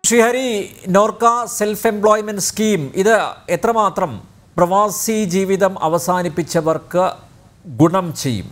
Sreehari, NORKA self employment scheme ഇത് എത്രമാത്രം പ്രവാസി ജീവിതം അവസാനിപ്പിച്ചവർക്ക് ഗുണം ചെയ്യും?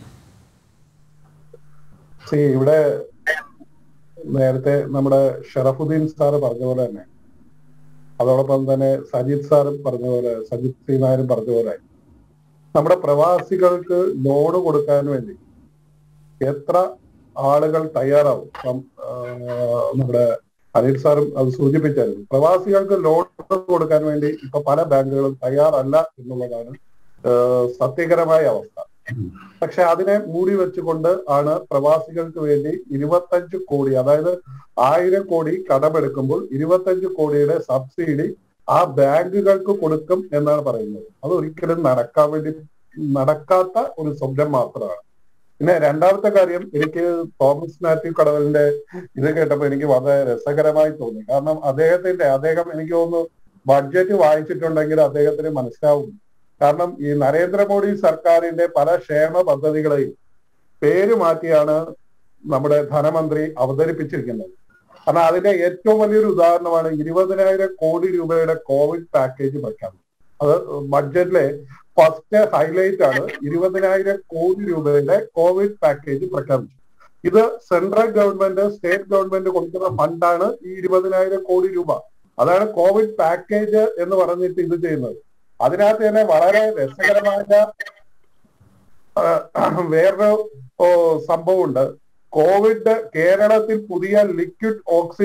ഇവിടെ നേരത്തെ നമ്മുടെ ഷറഫുദ്ദീൻ സാറ് പറഞ്ഞ പോലെ തന്നെ, അതോടൊപ്പം തന്നെ സജിത് സാറും പറഞ്ഞ പോലെ, സജിത് ശ്രീനായരും പറഞ്ഞ പോലെ, നമ്മുടെ പ്രവാസികൾക്ക് ലോൺ കൊടുക്കാൻ വേണ്ടി എത്ര ആളുകൾ തയ്യാറാവും? നമ്മുടെ അനിൽ സാറും അത് സൂചിപ്പിച്ചായിരുന്നു. പ്രവാസികൾക്ക് ലോൺ കൊടുക്കാൻ വേണ്ടി ഇപ്പൊ പല ബാങ്കുകളും തയ്യാറല്ല എന്നുള്ളതാണ് സത്യകരമായ അവസ്ഥ. പക്ഷെ അതിനെ മൂടി വെച്ചുകൊണ്ട് ആണ് പ്രവാസികൾക്ക് വേണ്ടി 25 കോടി, അതായത് 1000 കോടി കടമെടുക്കുമ്പോൾ 25 കോടിയുടെ സബ്സിഡി ആ ബാങ്കുകൾക്ക് കൊടുക്കും എന്നാണ് പറയുന്നത്. അത് ഒരിക്കലും നടക്കാത്ത ഒരു സ്വപ്നം മാത്രമാണ്. പിന്നെ രണ്ടാമത്തെ കാര്യം, എനിക്ക് തോമസ് മാത്യു കടവലിന്റെ ഇത് കേട്ടപ്പോൾ എനിക്ക് വളരെ രസകരമായി തോന്നി. കാരണം അദ്ദേഹം എനിക്ക് തോന്നുന്നു ബഡ്ജറ്റ് വായിച്ചിട്ടുണ്ടെങ്കിൽ അദ്ദേഹത്തിന് മനസ്സിലാവും. കാരണം ഈ നരേന്ദ്രമോദി സർക്കാരിന്റെ പല ക്ഷേമ പദ്ധതികളെയും പേര് മാറ്റിയാണ് നമ്മുടെ ധനമന്ത്രി അവതരിപ്പിച്ചിരിക്കുന്നത്. കാരണം അതിന്റെ ഏറ്റവും വലിയൊരു ഉദാഹരണമാണ് 20,000 കോടി രൂപയുടെ കോവിഡ് പാക്കേജ് പ്രഖ്യാപനം. അത് ബഡ്ജറ്റിലെ ഫസ്റ്റ് ഹൈലൈറ്റ് ആണ്. 20,000 കോടി രൂപയുടെ കോവിഡ് പാക്കേജ് പ്രഖ്യാപിച്ചു. ഇത് സെൻട്രൽ ഗവൺമെന്റ്, സ്റ്റേറ്റ് ഗവൺമെന്റ് കൊടുക്കുന്ന ഫണ്ടാണ് ഈ 20,000 കോടി രൂപ. അതാണ് കോവിഡ് പാക്കേജ് എന്ന് പറഞ്ഞിട്ട് ഇത് ചെയ്യുന്നത്. അതിനകത്ത് തന്നെ വളരെ രസകരമായ വേറൊരു സംഭവമുണ്ട്. കോവിഡ് കേരളത്തിൽ പുതിയ ലിക്വിഡ്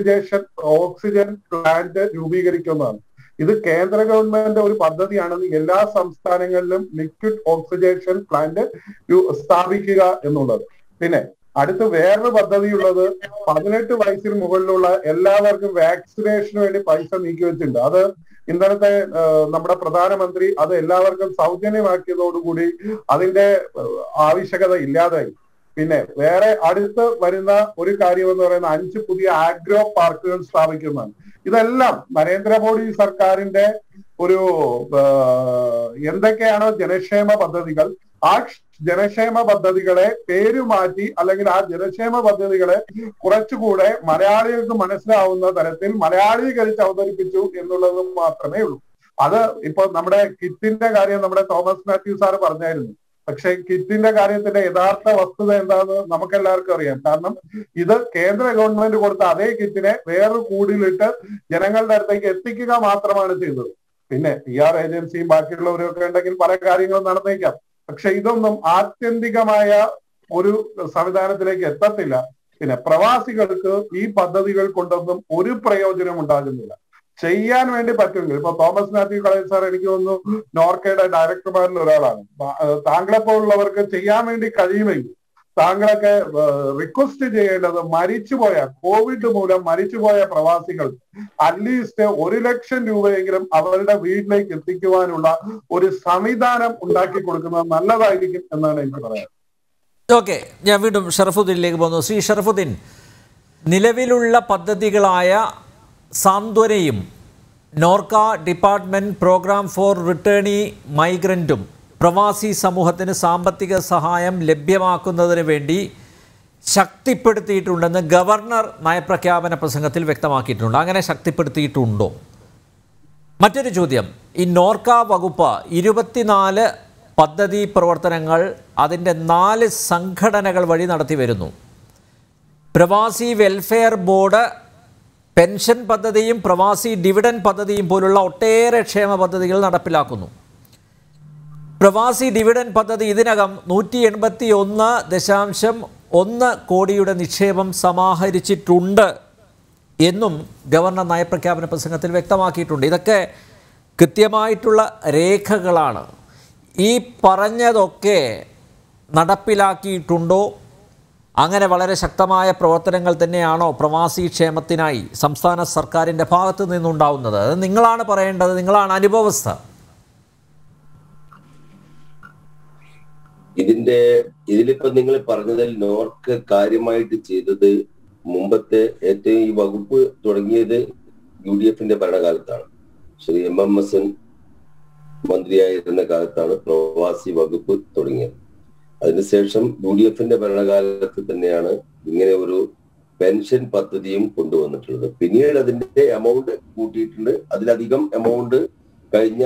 ഓക്സിജൻ പ്ലാന്റ് രൂപീകരിക്കുന്നതാണ്. ഇത് കേന്ദ്ര ഗവൺമെന്റ് ഒരു പദ്ധതിയാണെന്ന് എല്ലാ സംസ്ഥാനങ്ങളിലും ലിക്വിഡ് ഓക്സിജേഷൻ പ്ലാന്റ് സ്ഥാപിക്കുക എന്നുള്ളത്. പിന്നെ അടുത്ത് വേറൊരു പദ്ധതിയുള്ളത് 18 വയസ്സിന് മുകളിലുള്ള എല്ലാവർക്കും വാക്സിനേഷന് വേണ്ടി പൈസ നീക്കി വെച്ചിട്ടുണ്ട്. അത് ഇന്നലത്തെ നമ്മുടെ പ്രധാനമന്ത്രി അത് എല്ലാവർക്കും സൗജന്യമാക്കിയതോടുകൂടി അതിന്റെ ആവശ്യകത ഇല്ലാതായി. പിന്നെ വേറെ അടുത്ത് വരുന്ന ഒരു കാര്യം എന്ന് പറയുന്ന 5 പുതിയ ആഗ്രോ പാർക്കുകൾ സ്ഥാപിക്കുന്നതാണ്. ഇതെല്ലാം നരേന്ദ്രമോദി സർക്കാരിന്റെ ഒരു എന്തൊക്കെയാണോ ജനക്ഷേമ പദ്ധതികൾ, ആ ജനക്ഷേമ പദ്ധതികളെ പേരുമാറ്റി അല്ലെങ്കിൽ ആ ജനക്ഷേമ പദ്ധതികളെ കുറച്ചുകൂടെ മലയാളികൾക്ക് മനസ്സിലാവുന്ന തരത്തിൽ മലയാളീകരിച്ച് അവതരിപ്പിച്ചു എന്നുള്ളത് മാത്രമേ ഉള്ളൂ. അത് ഇപ്പൊ നമ്മുടെ കിറ്റിന്റെ കാര്യം നമ്മുടെ തോമസ് മാത്യു സാറ് പറഞ്ഞായിരുന്നു. പക്ഷെ കിറ്റിന്റെ കാര്യത്തിന്റെ യഥാർത്ഥ വസ്തുത എന്താണെന്ന് നമുക്കെല്ലാവർക്കും അറിയാം. കാരണം ഇത് കേന്ദ്ര ഗവൺമെന്റ് കൊടുത്ത അതേ കിറ്റിനെ വേറൊരു കൂടിയിലിട്ട് ജനങ്ങളുടെ അടുത്തേക്ക് എത്തിക്കുക മാത്രമാണ് ചെയ്തത്. പിന്നെ PR ഏജൻസിയും ബാക്കിയുള്ളവരും ഒക്കെ ഉണ്ടെങ്കിൽ പല കാര്യങ്ങളും നടന്നേക്കാം. പക്ഷെ ഇതൊന്നും ആത്യന്തികമായ ഒരു സംവിധാനത്തിലേക്ക് എത്തത്തില്ല. പിന്നെ പ്രവാസികൾക്ക് ഈ പദ്ധതികൾ കൊണ്ടൊന്നും ഒരു പ്രയോജനം ഉണ്ടാകുന്നില്ല. ചെയ്യാൻ വേണ്ടി പറ്റുമെങ്കിൽ ഇപ്പൊ തോമസ് മാത്യു കളയൽ സാർ എനിക്ക് തോന്നുന്നു നോർക്കയുടെ ഡയറക്ടർമാരിൽ ഒരാളാണ്. താങ്കളെപ്പോലുള്ളവർക്ക് ചെയ്യാൻ വേണ്ടി കഴിയുമെങ്കിൽ താങ്കളൊക്കെ റിക്വസ്റ്റ് ചെയ്യേണ്ടത് മരിച്ചുപോയ കോവിഡ് മൂലം മരിച്ചുപോയ പ്രവാസികൾ അറ്റ്ലീസ്റ്റ് 1 ലക്ഷം രൂപയെങ്കിലും അവരുടെ വീട്ടിലേക്ക് എത്തിക്കുവാനുള്ള ഒരു സംവിധാനം ഉണ്ടാക്കി കൊടുക്കുന്നത് നല്ലതായിരിക്കും എന്നാണ് എനിക്ക് പറയാൻ. ഓക്കെ, ഞാൻ വീണ്ടും ഷറഫുദ്ദീനിലേക്ക് പോകുന്നു. ശ്രീ ഷറഫുദ്ദീൻ, നിലവിലുള്ള പദ്ധതികളായ സാന്ത്വനയും NORKA department programme for returnee മൈഗ്രൻറ്റും പ്രവാസി സമൂഹത്തിന് സാമ്പത്തിക സഹായം ലഭ്യമാക്കുന്നതിന് വേണ്ടി ശക്തിപ്പെടുത്തിയിട്ടുണ്ടെന്ന് ഗവർണർ നയപ്രഖ്യാപന പ്രസംഗത്തിൽ വ്യക്തമാക്കിയിട്ടുണ്ട്. അങ്ങനെ ശക്തിപ്പെടുത്തിയിട്ടുണ്ടോ? മറ്റൊരു ചോദ്യം, ഈ നോർക്ക വകുപ്പ് 24 പദ്ധതി പ്രവർത്തനങ്ങൾ അതിൻ്റെ 4 സംഘടനകൾ വഴി നടത്തി വരുന്നു. പ്രവാസി വെൽഫെയർ ബോർഡ് പെൻഷൻ പദ്ധതിയും പ്രവാസി ഡിവിഡൻ പദ്ധതിയും പോലുള്ള ഒട്ടേറെ ക്ഷേമ പദ്ധതികൾ നടപ്പിലാക്കുന്നു. പ്രവാസി ഡിവിഡൻ പദ്ധതി ഇതിനകം 181.1 കോടിയുടെ നിക്ഷേപം സമാഹരിച്ചിട്ടുണ്ട് എന്നും ഗവർണർ നയപ്രഖ്യാപന പ്രസംഗത്തിൽ വ്യക്തമാക്കിയിട്ടുണ്ട്. ഇതൊക്കെ കൃത്യമായിട്ടുള്ള രേഖകളാണ്. ഈ പറഞ്ഞതൊക്കെ നടപ്പിലാക്കിയിട്ടുണ്ടോ? അങ്ങനെ വളരെ ശക്തമായ പ്രവർത്തനങ്ങൾ തന്നെയാണോ പ്രവാസി ക്ഷേമത്തിനായി സംസ്ഥാന സർക്കാരിൻ്റെ ഭാഗത്തു നിന്നുണ്ടാവുന്നത്? അത് നിങ്ങളാണ് പറയേണ്ടത്, നിങ്ങളാണ് അനുഭവസ്ഥ. ഇതിലിപ്പോ നിങ്ങൾ പറഞ്ഞതിൽ നോർക്ക് കാര്യമായിട്ട് ചെയ്തത് മുമ്പത്തെ ഏറ്റവും ഈ വകുപ്പ് തുടങ്ങിയത് UDFന്റെ ഭരണകാലത്താണ്. ശ്രീ MMS മന്ത്രിയായിരുന്ന കാലത്താണ് പ്രവാസി വകുപ്പ് തുടങ്ങിയത്. അതിനുശേഷം UDFന്റെ ഭരണകാലത്ത് തന്നെയാണ് ഇങ്ങനെ ഒരു പെൻഷൻ പദ്ധതിയും കൊണ്ടുവന്നിട്ടുള്ളത്. പിന്നീട് അതിന്റെ എമൗണ്ട് കൂട്ടിയിട്ടുണ്ട്. അതിലധികം എമൗണ്ട് കഴിഞ്ഞ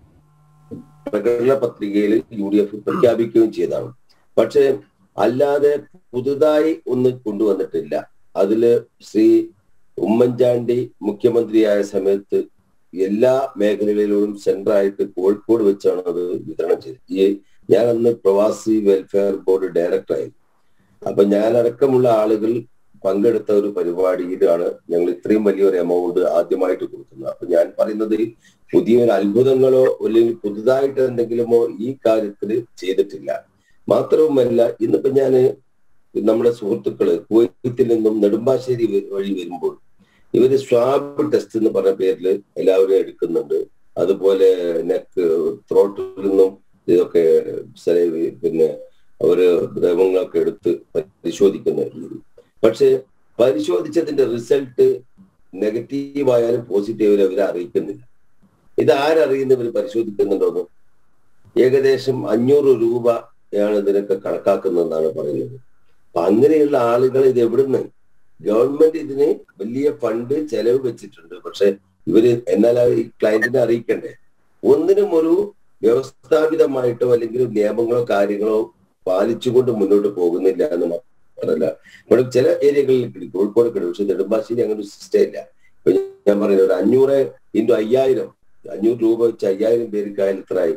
പ്രകടന പത്രികയിൽ UDF പ്രഖ്യാപിക്കുകയും ചെയ്തതാണ്. പക്ഷെ അല്ലാതെ പുതുതായി ഒന്നും കൊണ്ടുവന്നിട്ടില്ല. അതില് ശ്രീ ഉമ്മൻചാണ്ടി മുഖ്യമന്ത്രിയായ സമയത്ത് എല്ലാ മേഖലകളിലും സെന്ററായിട്ട് കോഴിക്കോട് വെച്ചാണ് അത് വിതരണം ചെയ്തത്. ഞാൻ അന്ന് പ്രവാസി വെൽഫെയർ ബോർഡ് ഡയറക്ടറായിരുന്നു. അപ്പൊ ഞാനടക്കമുള്ള ആളുകൾ പങ്കെടുത്ത ഒരു പരിപാടിയിലാണ് ഞങ്ങൾ ഇത്രയും വലിയൊരു എമൗണ്ട് ആദ്യമായിട്ട് കൊടുക്കുന്നത്. അപ്പൊ ഞാൻ പറയുന്നത് പുതിയൊരു അത്ഭുതങ്ങളോ അല്ലെങ്കിൽ പുതുതായിട്ട് എന്തെങ്കിലുമോ ഈ കാര്യത്തിൽ ചെയ്തിട്ടില്ല. മാത്രവുമല്ല, ഇന്നിപ്പോ ഞാന് നമ്മുടെ സുഹൃത്തുക്കള് കുവൈത്തിൽ നിന്നും നെടുമ്പാശ്ശേരി വഴി വരുമ്പോൾ ഇവര് സ്വാബ് ടെസ്റ്റ് എന്ന് പറഞ്ഞ പേരിൽ എല്ലാവരും എടുക്കുന്നുണ്ട്. അതുപോലെ നെക്ക് ത്രോട്ടിൽ നിന്നും ഇതൊക്കെ പിന്നെ അവര് ദ്രവങ്ങളൊക്കെ എടുത്ത് പരിശോധിക്കുന്ന. പക്ഷെ പരിശോധിച്ചതിന്റെ റിസൾട്ട് നെഗറ്റീവ് ആയാലും പോസിറ്റീവ് അവരെ അറിയിക്കുന്നില്ല. ഇത് ആരറിയുന്നവർ പരിശോധിക്കുന്നുണ്ടോന്ന്? ഏകദേശം 500 രൂപയാണ് ഇതിനൊക്കെ കണക്കാക്കുന്നതെന്നാണ് പറയുന്നത്. അപ്പൊ അങ്ങനെയുള്ള ആളുകൾ ഇത് എവിടുന്ന്? ഗവൺമെന്റ് ഇതിന് വലിയ ഫണ്ട് ചെലവ് വെച്ചിട്ടുണ്ട്. പക്ഷെ ഇവര് എന്നാൽ ഈ ക്ലയന്റിനെ അറിയിക്കണ്ടേ? ഒന്നിനും ഒരു വ്യവസ്ഥാപിതമായിട്ടോ അല്ലെങ്കിൽ നിയമങ്ങളോ കാര്യങ്ങളോ പാലിച്ചുകൊണ്ട് മുന്നോട്ട് പോകുന്നില്ല എന്ന് മാത്രമല്ല, ഇവിടെ ചില ഏരിയകളിൽ കോഴിക്കോട് കിട്ടും. പക്ഷെ നെടുമ്പാശ്ശേരി അങ്ങനെ ഒരു സിസ്റ്റം ഇല്ല. ഇപ്പൊ ഞാൻ പറയുന്നത് ഒരു 500 × 5000, 500 രൂപ വെച്ച് 5000 പേർക്കായാലും എത്രയായി?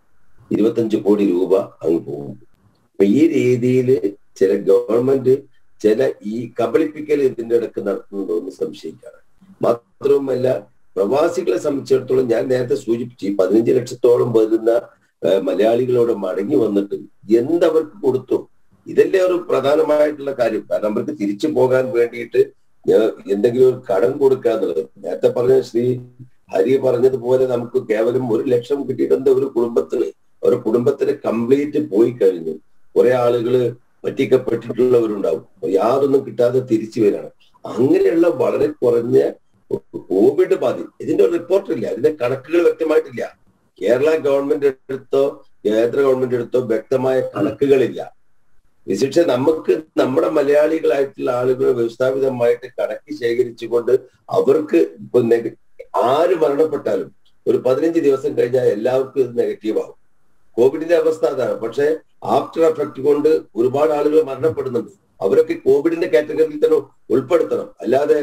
25 കോടി രൂപ അങ്ങ് പോകും. അപ്പൊ ഈ രീതിയിൽ ചില ഗവൺമെന്റ് ചില ഈ കബളിപ്പിക്കൽ ഇതിന്റെ ഇടക്ക് നടത്തുന്നുണ്ടോ എന്ന് സംശയിക്കാറ്. മാത്രവുമല്ല, പ്രവാസികളെ സംബന്ധിച്ചിടത്തോളം ഞാൻ നേരത്തെ സൂചിപ്പിച്ചു, 15 ലക്ഷത്തോളം വരുന്ന മലയാളികളോട് മടങ്ങി വന്നിട്ട് എന്തവർക്ക് കൊടുത്തു? ഇതല്ലേ ഒരു പ്രധാനമായിട്ടുള്ള കാര്യം. കാരണം അവർക്ക് തിരിച്ചു പോകാൻ വേണ്ടിയിട്ട് എന്തെങ്കിലും ഒരു കടം കൊടുക്കുക എന്നുള്ളത്. നേരത്തെ പറഞ്ഞ ശ്രീ ഹരി പറഞ്ഞതുപോലെ നമുക്ക് കേവലം 1 ലക്ഷം കിട്ടിയിട്ടുണ്ട് ഒരു കുടുംബത്തിന് കംപ്ലീറ്റ് പോയി കഴിഞ്ഞു. കുറെ ആളുകള് പറ്റിക്കപ്പെട്ടിട്ടുള്ളവരുണ്ടാവും, യാതൊന്നും കിട്ടാതെ തിരിച്ചു വരികയാണ്. അങ്ങനെയുള്ള വളരെ കുറഞ്ഞ കോവിഡ് ബാധി ഇതിന്റെ ഒരു റിപ്പോർട്ടില്ല, ഇതിന്റെ കണക്കുകൾ വ്യക്തമായിട്ടില്ല. കേരള ഗവൺമെന്റ് എടുത്തോ കേന്ദ്ര ഗവൺമെന്റ് എടുത്തോ വ്യക്തമായ കണക്കുകളില്ല. വിശേഷിച്ച് നമുക്ക് നമ്മുടെ മലയാളികളായിട്ടുള്ള ആളുകൾ വ്യവസ്ഥാപിതമായിട്ട് കണക്ക് ശേഖരിച്ചുകൊണ്ട് അവർക്ക് ഇപ്പൊ ആര് മരണപ്പെട്ടാലും ഒരു 15 ദിവസം കഴിഞ്ഞാൽ എല്ലാവർക്കും ഇത് നെഗറ്റീവ് ആവും. കോവിഡിന്റെ അവസ്ഥ അതാണ്. പക്ഷെ ആഫ്റ്റർ എഫക്ട് കൊണ്ട് ഒരുപാട് ആളുകൾ മരണപ്പെടുന്നുണ്ട്. അവരൊക്കെ കോവിഡിന്റെ കാറ്റഗറിയിൽ തന്നെ ഉൾപ്പെടുത്തണം. അല്ലാതെ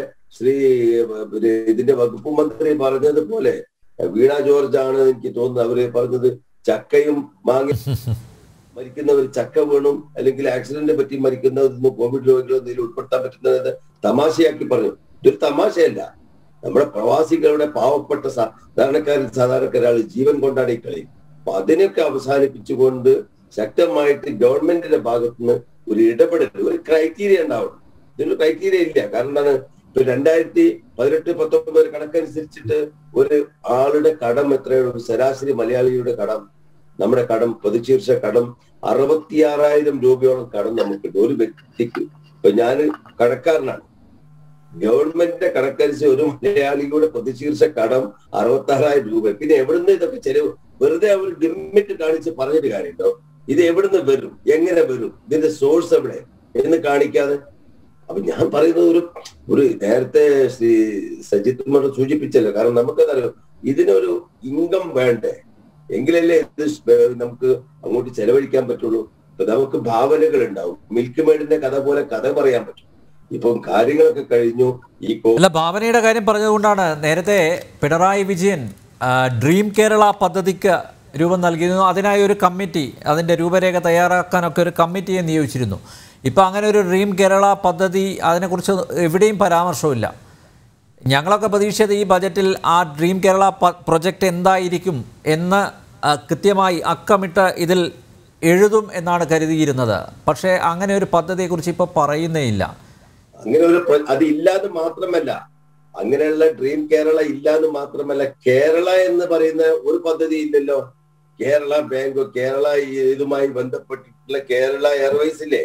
ഇതിന്റെ വകുപ്പ് മന്ത്രി പറഞ്ഞതുപോലെ വീണ ജോർജ് ആണ് എനിക്ക് തോന്നുന്നത്. അവര് പറഞ്ഞത് ചക്കയും മാങ്ങ മരിക്കുന്നവർ ചക്ക വീണും അല്ലെങ്കിൽ ആക്സിഡന്റ് പറ്റി മരിക്കുന്നതൊന്നും കോവിഡ് രോഗികളൊന്നും ഇതിൽ ഉൾപ്പെടുത്താൻ പറ്റുന്നത് തമാശയാക്കി പറഞ്ഞു. ഇതൊരു തമാശയല്ല. നമ്മുടെ പ്രവാസികളുടെ പാവപ്പെട്ട സാധാരണക്കാരാൾ ജീവൻ കൊണ്ടാടി കളയും. അപ്പൊ അതിനൊക്കെ അവസാനിപ്പിച്ചുകൊണ്ട് ശക്തമായിട്ട് ഗവൺമെന്റിന്റെ ഭാഗത്തുനിന്ന് ഒരു ഇടപെടൽ, ഒരു ക്രൈറ്റീരിയ ഉണ്ടാവണം. ഇതിനൊരു ക്രൈറ്റീരിയ ഇല്ല. കാരണം എന്താണ്? ഇപ്പൊ 2018-19 കണക്കനുസരിച്ചിട്ട് ഒരു ആളുടെ കടം എത്രയാണ്? ശരാശരി മലയാളിയുടെ കടം, നമ്മുടെ കടം, പ്രതിശീർഷ കടം 66,000 രൂപയോളം കടം നമുക്കുണ്ട് ഒരു വ്യക്തിക്ക്. ഇപ്പൊ ഞാൻ കടക്കാരനാണ്. ഗവൺമെന്റിന്റെ കണക്കനുസരിച്ച് ഒരു മലയാളിയുടെ പ്രതിശീർഷ കടം 66,000 രൂപ. പിന്നെ എവിടുന്ന് ഇതൊക്കെ ചെലവ്? വെറുതെ അവർ ലിമിറ്റ് കാണിച്ച് പറഞ്ഞിട്ട് കാര്യമുണ്ടോ? ഇത് എവിടുന്ന് വരും, എങ്ങനെ വരും, ഇതിന്റെ സോഴ്സ് എവിടെ എന്ന് കാണിക്കാതെ. അപ്പൊ ഞാൻ പറയുന്നത് ഒരു നേരത്തെ ശ്രീ സജിത് കുമാർ സൂചിപ്പിച്ചല്ലോ. കാരണം നമുക്കതറിയാം, ഇതിനൊരു ഇൻകം വേണ്ടേ, എങ്കിലല്ലേ ഇത് നമുക്ക് അങ്ങോട്ട് ചെലവഴിക്കാൻ പറ്റുള്ളൂ. ഇപ്പൊ നമുക്ക് ഭാവനകൾ ഉണ്ടാവും. മിൽക്ക് മേഡിന്റെ കഥ പോലെ കഥ പറയാൻ പറ്റും. ഇപ്പം കാര്യങ്ങളൊക്കെ കഴിഞ്ഞു. അല്ല, ഭാവനയുടെ കാര്യം പറഞ്ഞതുകൊണ്ടാണ് നേരത്തെ പിണറായി വിജയൻ ഡ്രീം കേരള പദ്ധതിക്ക് രൂപം നൽകിയിരുന്നു. അതിനായി ഒരു കമ്മിറ്റി, അതിൻ്റെ രൂപരേഖ തയ്യാറാക്കാനൊക്കെ ഒരു കമ്മിറ്റിയെ നിയോഗിച്ചിരുന്നു. ഇപ്പോൾ അങ്ങനെ ഒരു ഡ്രീം കേരള പദ്ധതി, അതിനെക്കുറിച്ച് എവിടെയും പരാമർശമില്ല. ഞങ്ങളൊക്കെ പ്രതീക്ഷിച്ചത് ഈ ബജറ്റിൽ ആ ഡ്രീം കേരള പ്രൊജക്റ്റ് എന്തായിരിക്കും എന്ന് കൃത്യമായി അക്കമിട്ട് ഇതിൽ എഴുതും എന്നാണ് കരുതിയിരുന്നത്. പക്ഷേ അങ്ങനെ ഒരു പദ്ധതിയെക്കുറിച്ച് ഇപ്പോൾ പറയുന്നേ ഇല്ല. അങ്ങനെ ഒരു അത് ഇല്ലാതെ മാത്രമല്ല, അങ്ങനെയുള്ള ഡ്രീം കേരള ഇല്ലാന്ന് മാത്രമല്ല, കേരള എന്ന് പറയുന്ന ഒരു പദ്ധതി ഇല്ലല്ലോ. കേരള ബാങ്ക്, കേരള ഇതുമായി ബന്ധപ്പെട്ടിട്ടുള്ള കേരള എയർവേസ് ഇല്ലേ?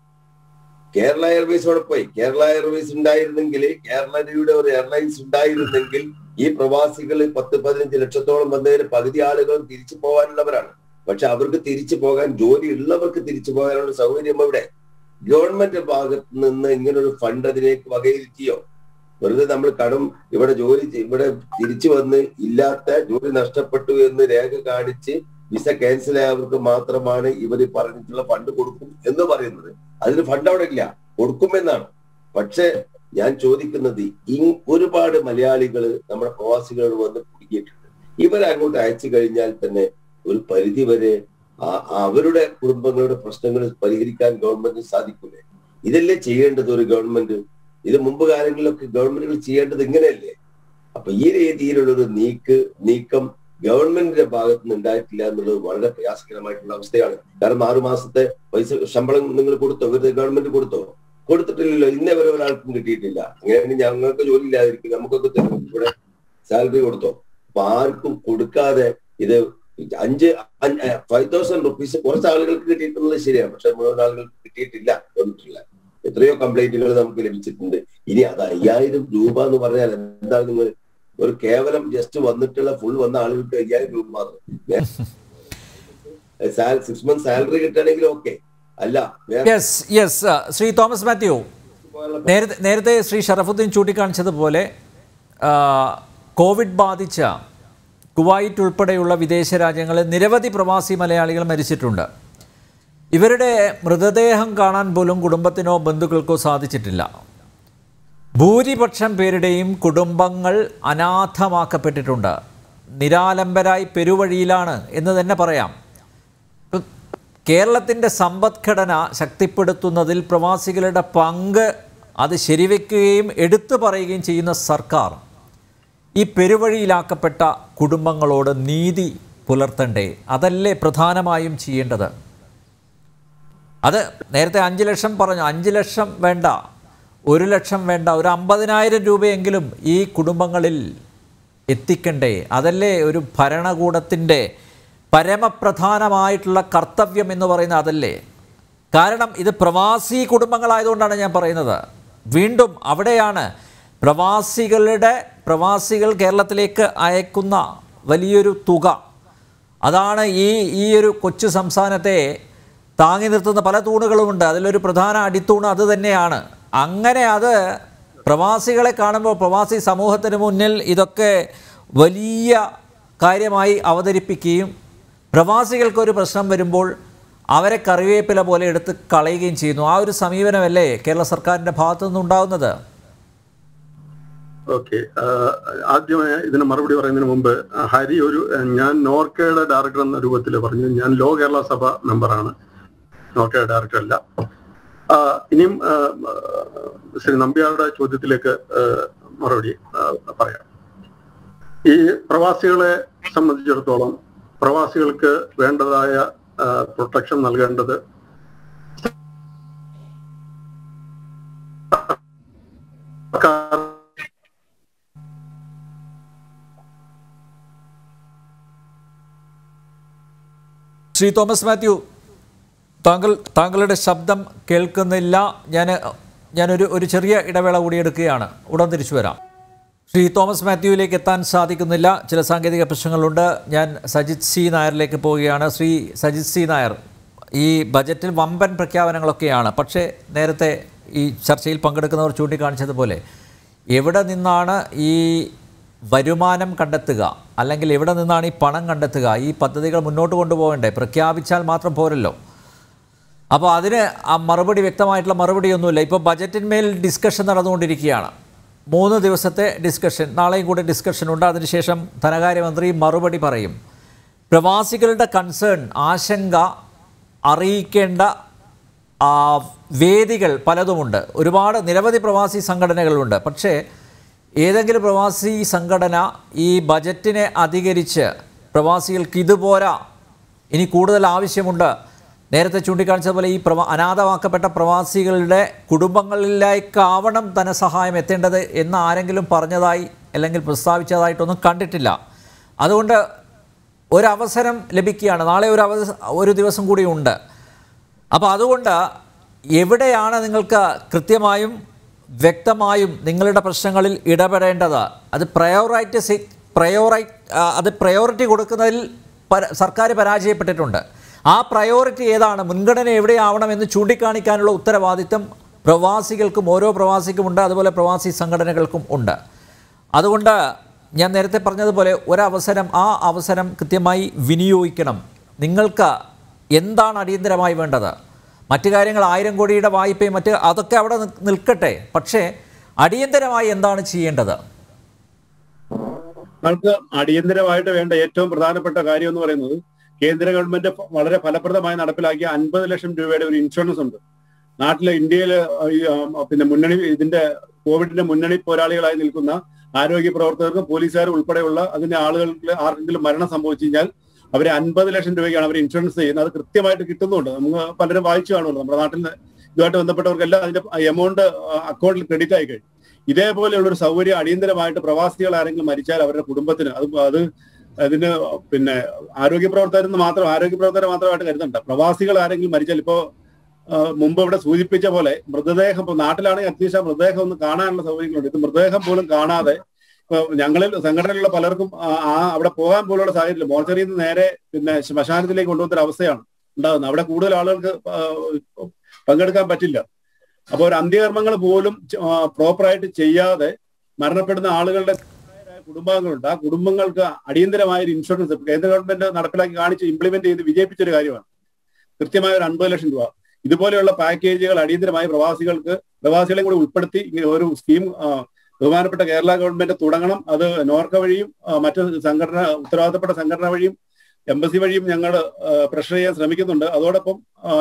കേരള എയർവേസോടെ പോയി. കേരള എയർവേസ് ഉണ്ടായിരുന്നെങ്കിൽ, കേരളയുടെ ഒരു എയർലൈൻസ് ഉണ്ടായിരുന്നെങ്കിൽ ഈ പ്രവാസികൾ 10-15 ലക്ഷത്തോളം വന്നതിന് പകുതി ആളുകളും തിരിച്ചു പോകാനുള്ളവരാണ്. പക്ഷെ അവർക്ക് തിരിച്ചു പോകാൻ, ജോലി ഉള്ളവർക്ക് തിരിച്ചു പോകാനുള്ള സൗകര്യം എവിടെ? ഗവൺമെന്റ് ഭാഗത്ത് നിന്ന് ഇങ്ങനൊരു ഫണ്ട് അതിലേക്ക് വകയിരുത്തിയോ? വെറുതെ നമ്മൾ കടം ഇവിടെ തിരിച്ചു വന്ന് ഇല്ലാത്ത ജോലി നഷ്ടപ്പെട്ടു എന്ന് രേഖ കാണിച്ച് വിസ ക്യാൻസൽ ആയവർക്ക് മാത്രമാണ് ഇവർ പറഞ്ഞിട്ടുള്ള ഫണ്ട് കൊടുക്കും എന്ന് പറയുന്നത്. അതിന് ഫണ്ട് അവിടെ ഇല്ല, കൊടുക്കുമെന്നാണ്. പക്ഷെ ഞാൻ ചോദിക്കുന്നത്, ഒരുപാട് മലയാളികൾ നമ്മുടെ പ്രവാസികൾ വന്ന് കുടുങ്ങിയിട്ടുണ്ട്. ഇവരെ അങ്ങോട്ട് അയച്ചു കഴിഞ്ഞാൽ തന്നെ ഒരു പരിധി വരെ അവരുടെ കുടുംബങ്ങളുടെ പ്രശ്നങ്ങൾ പരിഹരിക്കാൻ ഗവൺമെന്റിന് സാധിക്കൂലേ? ഇതല്ലേ ചെയ്യേണ്ടത് ഒരു ഗവൺമെന്റ്? ഇത് മുമ്പ് കാലങ്ങളിലൊക്കെ ഗവൺമെന്റുകൾ ചെയ്യേണ്ടത് ഇങ്ങനെയല്ലേ? അപ്പൊ ഈ രീതിയിലുള്ള ഒരു നീക്കം ഗവൺമെന്റിന്റെ ഭാഗത്ത് നിന്ന് ഉണ്ടായിട്ടില്ല എന്നുള്ളത് വളരെ പ്രയാസകരമായിട്ടുള്ള അവസ്ഥയാണ്. കാരണം 6 മാസത്തെ ശമ്പളം നിങ്ങൾ കൊടുത്തോ? വെറുതെ ഗവൺമെന്റ് കൊടുത്തിട്ടില്ലല്ലോ. ഇന്നേ വരെ ഒരാൾക്കും കിട്ടിയിട്ടില്ല. അങ്ങനെയാണ് ഞങ്ങൾക്ക് ജോലി ഇല്ലാതിരിക്കും, നമുക്കൊക്കെ തരും, ഇവിടെ സാലറി കൊടുത്തോ? അപ്പൊ ആർക്കും കൊടുക്കാതെ ഇത് 5,000 റുപ്പീസ് കുറച്ച് ആളുകൾക്ക് കിട്ടിയിട്ടുള്ളത് ശരിയാണ്, പക്ഷെ മുഴുവൻ ആളുകൾക്ക് കിട്ടിയിട്ടില്ല, വന്നിട്ടില്ല. എത്രയോ കംപ്ലൈന്റുകൾ നമുക്ക് ലഭിച്ചിട്ടുണ്ട്. ഇനി അത് 5,000 രൂപ എന്ന് പറഞ്ഞാൽ എന്താണ്? നിങ്ങൾ ഒരു കേവലം ജസ്റ്റ് വന്നിട്ടുള്ള ഫുൾ വന്ന ആളുകൾക്ക് 5,000 രൂപ മാത്രം 6 months സാലറി കിട്ടുകയാണെങ്കിൽ ഓക്കെ. അല്ല, ശ്രീ തോമസ് മാത്യു, നേരത്തെ ശ്രീ ഷറഫുദ്ദീൻ ചൂണ്ടിക്കാണിച്ചതുപോലെ കോവിഡ് ബാധിച്ച കുവൈറ്റ് ഉൾപ്പെടെയുള്ള വിദേശ രാജ്യങ്ങളിൽ നിരവധി പ്രവാസി മലയാളികൾ മരിച്ചിട്ടുണ്ട്. ഇവരുടെ മൃതദേഹം കാണാൻ പോലും കുടുംബത്തിനോ ബന്ധുക്കൾക്കോ സാധിച്ചിട്ടില്ല. ഭൂരിപക്ഷം പേരുടെയും കുടുംബങ്ങൾ അനാഥമാക്കപ്പെട്ടിട്ടുണ്ട്, നിരാലംബരായി പെരുവഴിയിലാണ് എന്ന് തന്നെ പറയാം. കേരളത്തിൻ്റെ സമ്പദ്ഘടന ശക്തിപ്പെടുത്തുന്നതിൽ പ്രവാസികളുടെ പങ്ക് അത് ശരിവെക്കുകയും എടുത്തു പറയുകയും ചെയ്യുന്ന സർക്കാർ ഈ പെരുവഴിയിലാക്കപ്പെട്ട കുടുംബങ്ങളോട് നീതി പുലർത്തണ്ടേ? അതല്ലേ പ്രധാനമായും ചെയ്യേണ്ടത്? അത് നേരത്തെ 5 ലക്ഷം പറഞ്ഞു, 5 ലക്ഷം വേണ്ട, 1 ലക്ഷം വേണ്ട, ഒരു 50,000 രൂപയെങ്കിലും ഈ കുടുംബങ്ങളിൽ എത്തിക്കണ്ടേ? അതല്ലേ ഒരു ഭരണകൂടത്തിൻ്റെ പരമപ്രധാനമായിട്ടുള്ള കർത്തവ്യം എന്ന് പറയുന്നത്? അതല്ലേ? കാരണം ഇത് പ്രവാസി കുടുംബങ്ങളായതുകൊണ്ടാണ് ഞാൻ പറയുന്നത്. വീണ്ടും അവിടെയാണ് പ്രവാസികൾ കേരളത്തിലേക്ക് അയക്കുന്ന വലിയൊരു തുക, അതാണ് ഈ ഒരു കൊച്ചു സംസ്ഥാനത്തെ താങ്ങി നിർത്തുന്ന പല തൂണുകളുമുണ്ട്. അതിലൊരു പ്രധാന അടിത്തൂണ് അത് തന്നെയാണ്. അങ്ങനെ അത് പ്രവാസികളെ കാണുമ്പോൾ പ്രവാസി സമൂഹത്തിന് മുന്നിൽ ഇതൊക്കെ വലിയ കാര്യമായി അവതരിപ്പിക്കുകയും പ്രവാസികൾക്കൊരു പ്രശ്നം വരുമ്പോൾ അവരെ കറിവേപ്പില പോലെ എടുത്ത് കളയുകയും ചെയ്യുന്നു. ആ ഒരു സമീപനമല്ലേ കേരള സർക്കാരിൻ്റെ ഭാഗത്തു നിന്നുണ്ടാകുന്നത്? ഓക്കെ, ആദ്യമായി ഇതിന് മറുപടി പറയുന്നതിന് മുമ്പ് ഹരി ഞാൻ നോർക്കയുടെ ഡയറക്ടർ എന്ന രൂപത്തിൽ പറഞ്ഞു. ഞാൻ ലോ കേരള സഭ മെമ്പറാണ്, നോർക്കയുടെ ഡയറക്ടർ അല്ല. ഇനിയും ശ്രീ നമ്പ്യാരുടെ ചോദ്യത്തിലേക്ക് മറുപടി പറയാം. ഈ പ്രവാസികളെ സംബന്ധിച്ചിടത്തോളം പ്രവാസികൾക്ക് വേണ്ടതായ പ്രൊട്ടക്ഷൻ നൽകേണ്ടത് ശ്രീ തോമസ് മാത്യു, താങ്കളുടെ ശബ്ദം കേൾക്കുന്നില്ല. ഞാനൊരു ചെറിയ ഇടവേള കൂടി എടുക്കുകയാണ്, ഉടൻ തിരിച്ചു വരാം. ശ്രീ തോമസ് മാത്യുവിലേക്ക് എത്താൻ സാധിക്കുന്നില്ല, ചില സാങ്കേതിക പ്രശ്നങ്ങളുണ്ട്. ഞാൻ സജിത് സി നായരിലേക്ക് പോവുകയാണ്. ശ്രീ സജിത് സി നായർ, ഈ ബജറ്റിൽ വമ്പൻ പ്രഖ്യാപനങ്ങളൊക്കെയാണ്. പക്ഷേ നേരത്തെ ഈ ചർച്ചയിൽ പങ്കെടുക്കുന്നവർ ചൂണ്ടിക്കാണിച്ചതുപോലെ എവിടെ നിന്നാണ് ഈ വരുമാനം കണ്ടെത്തുക, അല്ലെങ്കിൽ എവിടെ നിന്നാണ് ഈ പണം കണ്ടെത്തുക? ഈ പദ്ധതികൾ മുന്നോട്ട് കൊണ്ടുപോകണ്ടേ? പ്രഖ്യാപിച്ചാൽ മാത്രം പോരല്ലോ. അപ്പോൾ അതിന് ആ മറുപടി, വ്യക്തമായിട്ടുള്ള മറുപടിയൊന്നുമില്ല. ഇപ്പോൾ ബജറ്റിന്മേൽ ഡിസ്കഷൻ നടന്നുകൊണ്ടിരിക്കുകയാണ്. 3 ദിവസത്തെ ഡിസ്കഷൻ, നാളെയും കൂടെ ഡിസ്കഷനുണ്ട്. അതിനുശേഷം ധനകാര്യമന്ത്രി മറുപടി പറയും. പ്രവാസികളുടെ കൺസേൺ, ആശങ്ക അറിയിക്കേണ്ട വേദികൾ പലതുമുണ്ട്. നിരവധി പ്രവാസി സംഘടനകളുണ്ട്. പക്ഷേ ഏതെങ്കിലും പ്രവാസി സംഘടന ഈ ബജറ്റിനെ അധികരിച്ച് പ്രവാസികൾക്ക് ഇതുപോരാ, ഇനി കൂടുതൽ ആവശ്യമുണ്ട്, നേരത്തെ ചൂണ്ടിക്കാണിച്ചതുപോലെ ഈ അനാഥമാക്കപ്പെട്ട പ്രവാസികളുടെ കുടുംബങ്ങളിലേക്കാവണം ധനസഹായം എത്തേണ്ടത് എന്ന് ആരെങ്കിലും പറഞ്ഞതായി അല്ലെങ്കിൽ പ്രസ്താവിച്ചതായിട്ടൊന്നും കണ്ടിട്ടില്ല. അതുകൊണ്ട് ഒരവസരം ലഭിക്കുകയാണ്. നാളെ ഒരു ദിവസം കൂടി ഉണ്ട്. അപ്പോൾ അതുകൊണ്ട് എവിടെയാണ് നിങ്ങൾക്ക് കൃത്യമായും വ്യക്തമായും നിങ്ങളുടെ പ്രശ്നങ്ങളിൽ ഇടപെടേണ്ടത്? അത് പ്രയോറിറ്റി കൊടുക്കുന്നതിൽ സർക്കാർ പരാജയപ്പെട്ടിട്ടുണ്ട്. ആ പ്രയോറിറ്റി ഏതാണ്, മുൻഗണന എവിടെയാവണമെന്ന് ചൂണ്ടിക്കാണിക്കാനുള്ള ഉത്തരവാദിത്തം പ്രവാസികൾക്കും ഓരോ പ്രവാസിക്കുമുണ്ട്, അതുപോലെ പ്രവാസി സംഘടനകൾക്കും ഉണ്ട്. അതുകൊണ്ട് ഞാൻ നേരത്തെ പറഞ്ഞതുപോലെ ആ അവസരം കൃത്യമായി വിനിയോഗിക്കണം. നിങ്ങൾക്ക് എന്താണ് അടിയന്തരമായി വേണ്ടത്? മറ്റു കാര്യങ്ങൾ 1000 കോടിയുടെ വായ്പയും അതൊക്കെ അവിടെ നിൽക്കട്ടെ, പക്ഷേ അടിയന്തരമായി എന്താണ് ചെയ്യേണ്ടത്? നമുക്ക് അടിയന്തരമായിട്ട് വേണ്ട ഏറ്റവും പ്രധാനപ്പെട്ട കാര്യം എന്ന് പറയുന്നത്, കേന്ദ്ര ഗവൺമെന്റ് വളരെ ഫലപ്രദമായി നടപ്പിലാക്കിയ 50 ലക്ഷം രൂപയുടെ ഒരു ഇൻഷുറൻസ് ഉണ്ട്. നാട്ടിലെ ഇന്ത്യയിലെ ഇതിന്റെ കോവിഡിന്റെ മുന്നണി പോരാളികളായി നിൽക്കുന്ന ആരോഗ്യ പ്രവർത്തകർക്കും പോലീസുകാരും ഉൾപ്പെടെയുള്ള അതിന്റെ ആളുകൾക്ക് ആർക്കെങ്കിലും മരണം സംഭവിച്ചു കഴിഞ്ഞാൽ അവരെ 50 ലക്ഷം രൂപയ്ക്കാണ് അവർ ഇൻഷുറൻസ് ചെയ്യുന്നത്. അത് കൃത്യമായിട്ട് കിട്ടുന്നുണ്ട്. നമുക്ക് പലരും വായിച്ചു കാണുമല്ലോ. നമ്മുടെ നാട്ടിൽ ഇതുമായിട്ട് ബന്ധപ്പെട്ടവർക്കെല്ലാം അതിന്റെ എമൗണ്ട് അക്കൗണ്ടിൽ ക്രെഡിറ്റ് ആയി കഴിഞ്ഞു. ഇതേപോലെയുള്ള ഒരു സൗകര്യം അടിയന്തരമായിട്ട് പ്രവാസികൾ ആരെങ്കിലും മരിച്ചാൽ അവരുടെ കുടുംബത്തിന് അതിന് ആരോഗ്യ പ്രവർത്തകരെ മാത്രമായിട്ട് കരുതണ്ട. പ്രവാസികൾ ആരെങ്കിലും മരിച്ചാൽ ഇപ്പോ മുമ്പ് ഇവിടെ സൂചിപ്പിച്ച പോലെ മൃതദേഹം, ഇപ്പോൾ നാട്ടിലാണെങ്കിൽ അത്യാവശ്യം മൃതദേഹം ഒന്ന് കാണാനുള്ള സൗകര്യങ്ങളുണ്ട്. ഇത് മൃതദേഹം പോലും കാണാതെ ഇപ്പൊ ഞങ്ങളിൽ സംഘടനയിലുള്ള പലർക്കും അവിടെ പോകാൻ പോലുള്ള സാഹചര്യം, മോർച്ചറിയിൽ നിന്ന് നേരെ ശ്മശാനത്തിലേക്ക് കൊണ്ടുവന്നൊരു അവസ്ഥയാണ് ഉണ്ടാകുന്നത്. അവിടെ കൂടുതൽ ആളുകൾക്ക് പങ്കെടുക്കാൻ പറ്റില്ല. അപ്പോൾ ഒരു അന്ത്യകർമ്മങ്ങൾ പോലും പ്രോപ്പറായിട്ട് ചെയ്യാതെ മരണപ്പെടുന്ന ആളുകളുടെ കുടുംബാംഗങ്ങളുണ്ട്. ആ കുടുംബങ്ങൾക്ക് അടിയന്തരമായ ഒരു ഇൻഷുറൻസ് കേന്ദ്ര ഗവൺമെന്റ് നടപ്പിലാക്കി ഇംപ്ലിമെന്റ് ചെയ്ത് വിജയിപ്പിച്ചൊരു കാര്യമാണ്. കൃത്യമായ ഒരു 50 ലക്ഷം രൂപ ഇതുപോലെയുള്ള പാക്കേജുകൾ അടിയന്തരമായി പ്രവാസികളെയും കൂടി ഉൾപ്പെടുത്തി ഇങ്ങനെ ഒരു സ്കീം ബഹുമാനപ്പെട്ട കേരള ഗവൺമെന്റ് തുടങ്ങണം. അത് നോർക്ക വഴിയും മറ്റ് ഉത്തരവാദിത്തപ്പെട്ട സംഘടന വഴിയും എംബസി വഴിയും ഞങ്ങൾ പ്രഷർ ചെയ്യാൻ ശ്രമിക്കുന്നുണ്ട്. അതോടൊപ്പം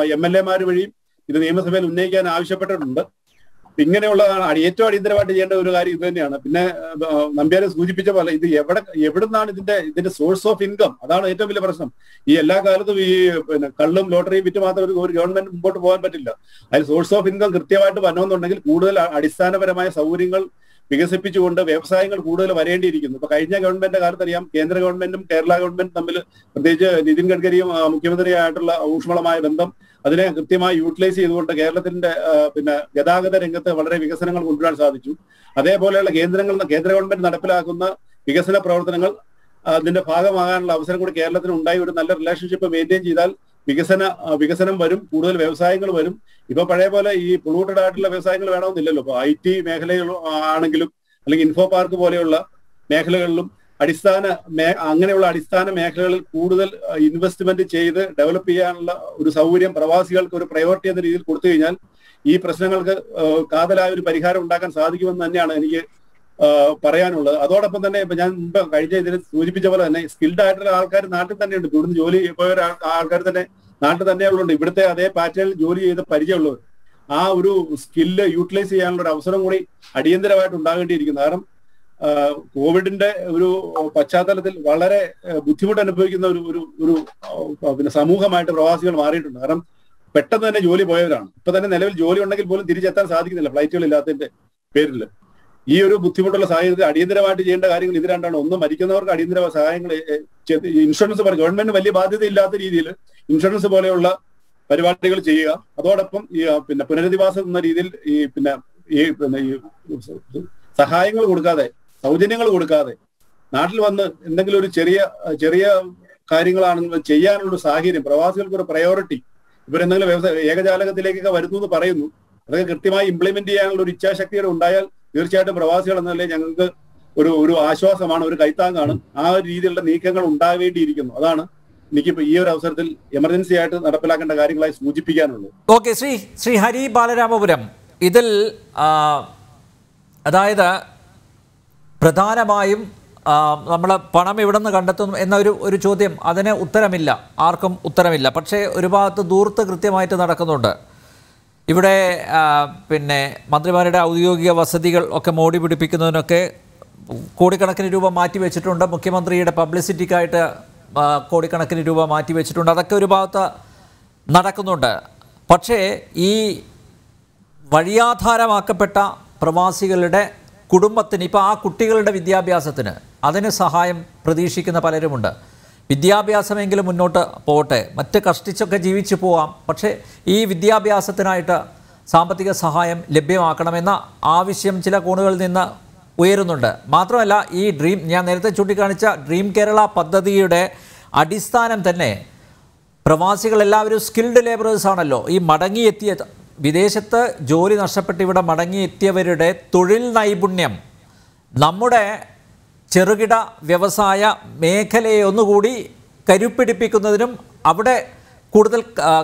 MLA വഴിയും ഇത് നിയമസഭയിൽ ഉന്നയിക്കാൻ ആവശ്യപ്പെട്ടിട്ടുണ്ട്. ഇങ്ങനെയുള്ള ഏറ്റവും അടിയന്തരമായിട്ട് ചെയ്യേണ്ട ഒരു കാര്യം ഇത് തന്നെയാണ്. പിന്നെ നമ്പ്യാരെ സൂചിപ്പിച്ച പോലെ ഇത് എവിടുന്നാണ് ഇതിന്റെ സോഴ്സ് ഓഫ് ഇൻകം? അതാണ് ഏറ്റവും വലിയ പ്രശ്നം. ഈ എല്ലാ കാലത്തും കള്ളും ലോട്ടറിയും വിറ്റ് മാത്രം ഒരു ഗവൺമെന്റ് മുമ്പോട്ട് പോകാൻ പറ്റില്ല. അതിൽ സോഴ്സ് ഓഫ് ഇൻകം കൃത്യമായിട്ട് വരണമെന്നുണ്ടെങ്കിൽ കൂടുതൽ അടിസ്ഥാനപരമായ സൗകര്യങ്ങൾ വികസിപ്പിച്ചുകൊണ്ട് വ്യവസായങ്ങൾ കൂടുതൽ വരേണ്ടിയിരിക്കുന്നു. ഇപ്പൊ കഴിഞ്ഞ ഗവൺമെന്റിന്റെ കാലത്തറിയാം, കേന്ദ്ര ഗവൺമെന്റും കേരള ഗവൺമെന്റും തമ്മിൽ, പ്രത്യേകിച്ച് നിതിൻ ഗഡ്കരിയും മുഖ്യമന്ത്രിയായിട്ടുള്ള ഊഷ്മളമായ ബന്ധം, അതിനെ കൃത്യമായി യൂട്ടിലൈസ് ചെയ്തുകൊണ്ട് കേരളത്തിന്റെ ഗതാഗത രംഗത്ത് വളരെ വികസനങ്ങൾ കൊണ്ടുവരാൻ സാധിച്ചു. അതേപോലെയുള്ള കേന്ദ്ര ഗവൺമെന്റ് നടപ്പിലാക്കുന്ന വികസന പ്രവർത്തനങ്ങൾ അതിന്റെ ഭാഗമാകാനുള്ള അവസരം കൂടി കേരളത്തിന് ഉണ്ടായി. ഒരു നല്ല റിലേഷൻഷിപ്പ് മെയിൻറ്റെയിൻ ചെയ്താൽ വികസനം വരും, കൂടുതൽ വ്യവസായങ്ങൾ വരും. ഇപ്പൊ പഴയ പോലെ ഈ പൊള്യൂട്ടഡ് ആയിട്ടുള്ള വ്യവസായങ്ങൾ വേണമെന്നില്ലല്ലോ. ഇപ്പൊ IT മേഖലകൾ ആണെങ്കിലും അല്ലെങ്കിൽ ഇൻഫോ പാർക്ക് പോലെയുള്ള മേഖലകളിലും അങ്ങനെയുള്ള അടിസ്ഥാന മേഖലകളിൽ കൂടുതൽ ഇൻവെസ്റ്റ്മെന്റ് ചെയ്ത് ഡെവലപ്പ് ചെയ്യാനുള്ള ഒരു സൗകര്യം പ്രവാസികൾക്ക് ഒരു പ്രയോറിറ്റി എന്ന രീതിയിൽ കൊടുത്തു കഴിഞ്ഞാൽ ഈ പ്രശ്നങ്ങൾക്ക് കാതലായ ഒരു പരിഹാരം ഉണ്ടാക്കാൻ സാധിക്കുമെന്ന് തന്നെയാണ് എനിക്ക് പറയാനുള്ളത്. അതോടൊപ്പം തന്നെ ഇപ്പൊ ഞാൻ മുമ്പ് കഴിഞ്ഞ ഇതിന് സൂചിപ്പിച്ച പോലെ തന്നെ സ്കിൽഡ് ആയിട്ടുള്ള ആൾക്കാർ നാട്ടിൽ തന്നെയുണ്ട്. ഇവിടുന്ന് ജോലി പോയ ആൾക്കാർ തന്നെ നാട്ടിൽ തന്നെയുള്ളതുണ്ട്. ഇവിടുത്തെ അതേ പാറ്റേണിൽ ജോലി ചെയ്ത് പരിചയമുള്ളവർ. ആ ഒരു സ്കില്ല് യൂട്ടിലൈസ് ചെയ്യാനുള്ള ഒരു അവസരം കൂടി അടിയന്തരമായിട്ട് ഉണ്ടാകേണ്ടിയിരിക്കുന്നു. കാരണം കോവിഡിന്റെ ഒരു പശ്ചാത്തലത്തിൽ വളരെ ബുദ്ധിമുട്ട് അനുഭവിക്കുന്ന ഒരു സമൂഹമായിട്ട് പ്രവാസികൾ മാറിയിട്ടുണ്ട്. കാരണം പെട്ടെന്ന് തന്നെ ജോലി പോയവരാണ്. ഇപ്പൊ തന്നെ നിലവിൽ ജോലി ഉണ്ടെങ്കിൽ പോലും തിരിച്ചെത്താൻ സാധിക്കുന്നില്ല ഫ്ലൈറ്റുകൾ ഇല്ലാത്തതിന്റെ പേരിൽ. ഈ ഒരു ബുദ്ധിമുട്ടുള്ള സാഹചര്യത്തിൽ അടിയന്തരമായിട്ട് ചെയ്യേണ്ട കാര്യങ്ങൾ ഇത് രണ്ടാണ്. ഒന്ന്, മരിക്കുന്നവർക്ക് അടിയന്തര സഹായങ്ങൾ ഇൻഷുറൻസ് ഗവൺമെന്റ് വലിയ ബാധ്യത ഇല്ലാത്ത രീതിയിൽ ഇൻഷുറൻസ് പോലെയുള്ള പരിപാടികൾ ചെയ്യുക. അതോടൊപ്പം ഈ പുനരധിവാസം എന്ന രീതിയിൽ ഈ സഹായങ്ങൾ കൊടുക്കാതെ, സൗജന്യങ്ങൾ കൊടുക്കാതെ നാട്ടിൽ വന്ന് എന്തെങ്കിലും ഒരു ചെറിയ കാര്യങ്ങളാണെന്ന് ചെയ്യാനുള്ള ഒരു സാഹചര്യം, പ്രവാസികൾക്ക് ഒരു പ്രയോറിറ്റി, ഇവരെന്തെങ്കിലും ഏകജാലകത്തിലേക്കൊക്കെ വരുന്നു എന്ന് പറയുന്നു. അതൊക്കെ കൃത്യമായി ഇംപ്ലിമെന്റ് ചെയ്യാനുള്ള ഒരു ഇച്ഛാശക്തിയുടെ ഉണ്ടായാൽ തീർച്ചയായിട്ടും പ്രവാസികൾ എന്നല്ലേ ഞങ്ങൾക്ക് ഒരു ആശ്വാസമാണ്, ഒരു കൈത്താങ്ങാണ്. ആ ഒരു രീതിയിലുള്ള നീക്കങ്ങൾ ഉണ്ടാവേണ്ടിയിരിക്കുന്നു. അതാണ് എനിക്കിപ്പോ ഈ ഒരു അവസരത്തിൽ എമർജൻസി ആയിട്ട് നടപ്പിലാക്കേണ്ട കാര്യങ്ങളായി സൂചിപ്പിക്കാനുള്ളത്. ഓക്കെ, ശ്രീ ഹരി ബാലരാമപുരം, ഇതിൽ അതായത് പ്രധാനമായും നമ്മൾ പണം എവിടെ നിന്ന് കണ്ടെത്തുന്നു എന്നൊരു ചോദ്യം, അതിന് ഉത്തരമില്ല, ആർക്കും ഉത്തരമില്ല. പക്ഷേ ഒരു ഭാഗത്ത് ദൂർത്ത് കൃത്യമായിട്ട് നടക്കുന്നുണ്ട്. ഇവിടെ മന്ത്രിമാരുടെ ഔദ്യോഗിക വസതികൾ ഒക്കെ മോടി പിടിപ്പിക്കുന്നതിനൊക്കെ കോടിക്കണക്കിന് രൂപ മാറ്റിവെച്ചിട്ടുണ്ട്. മുഖ്യമന്ത്രിയുടെ പബ്ലിസിറ്റിക്കായിട്ട് കോടിക്കണക്കിന് രൂപ മാറ്റിവെച്ചിട്ടുണ്ട്. അതൊക്കെ ഒരു ഭാഗത്ത് നടക്കുന്നുണ്ട്. പക്ഷേ ഈ വഴിയാധാരമാക്കപ്പെട്ട പ്രവാസികളുടെ കുടുംബത്തിന്, ഇപ്പോൾ ആ കുട്ടികളുടെ വിദ്യാഭ്യാസത്തിന്, അതിന് സഹായം പ്രതീക്ഷിക്കുന്ന പലരുമുണ്ട്. വിദ്യാഭ്യാസമെങ്കിലും മുന്നോട്ട് പോകട്ടെ, മറ്റ് കഷ്ടിച്ചൊക്കെ ജീവിച്ചു പോവാം, പക്ഷേ ഈ വിദ്യാഭ്യാസത്തിനായിട്ട് സാമ്പത്തിക സഹായം ലഭ്യമാക്കണമെന്ന ആവശ്യം ചില കോണുകളിൽ നിന്ന് ഉയരുന്നുണ്ട്. മാത്രമല്ല, ഈ ഞാൻ നേരത്തെ ചൂണ്ടിക്കാണിച്ച ഡ്രീം കേരള പദ്ധതിയുടെ അടിസ്ഥാനം തന്നെ പ്രവാസികൾ എല്ലാവരും സ്കിൽഡ് ലേബറേഴ്സ് ആണല്ലോ. ഈ മടങ്ങിയെത്തിയ വിദേശത്ത് ജോലി നഷ്ടപ്പെട്ട് ഇവിടെ മടങ്ങിയെത്തിയവരുടെ തൊഴിൽ നൈപുണ്യം നമ്മുടെ ചെറുകിട വ്യവസായ മേഖലയെ ഒന്നുകൂടി കരുപ്പിടിപ്പിക്കുന്നതിനും അവിടെ കൂടുതൽ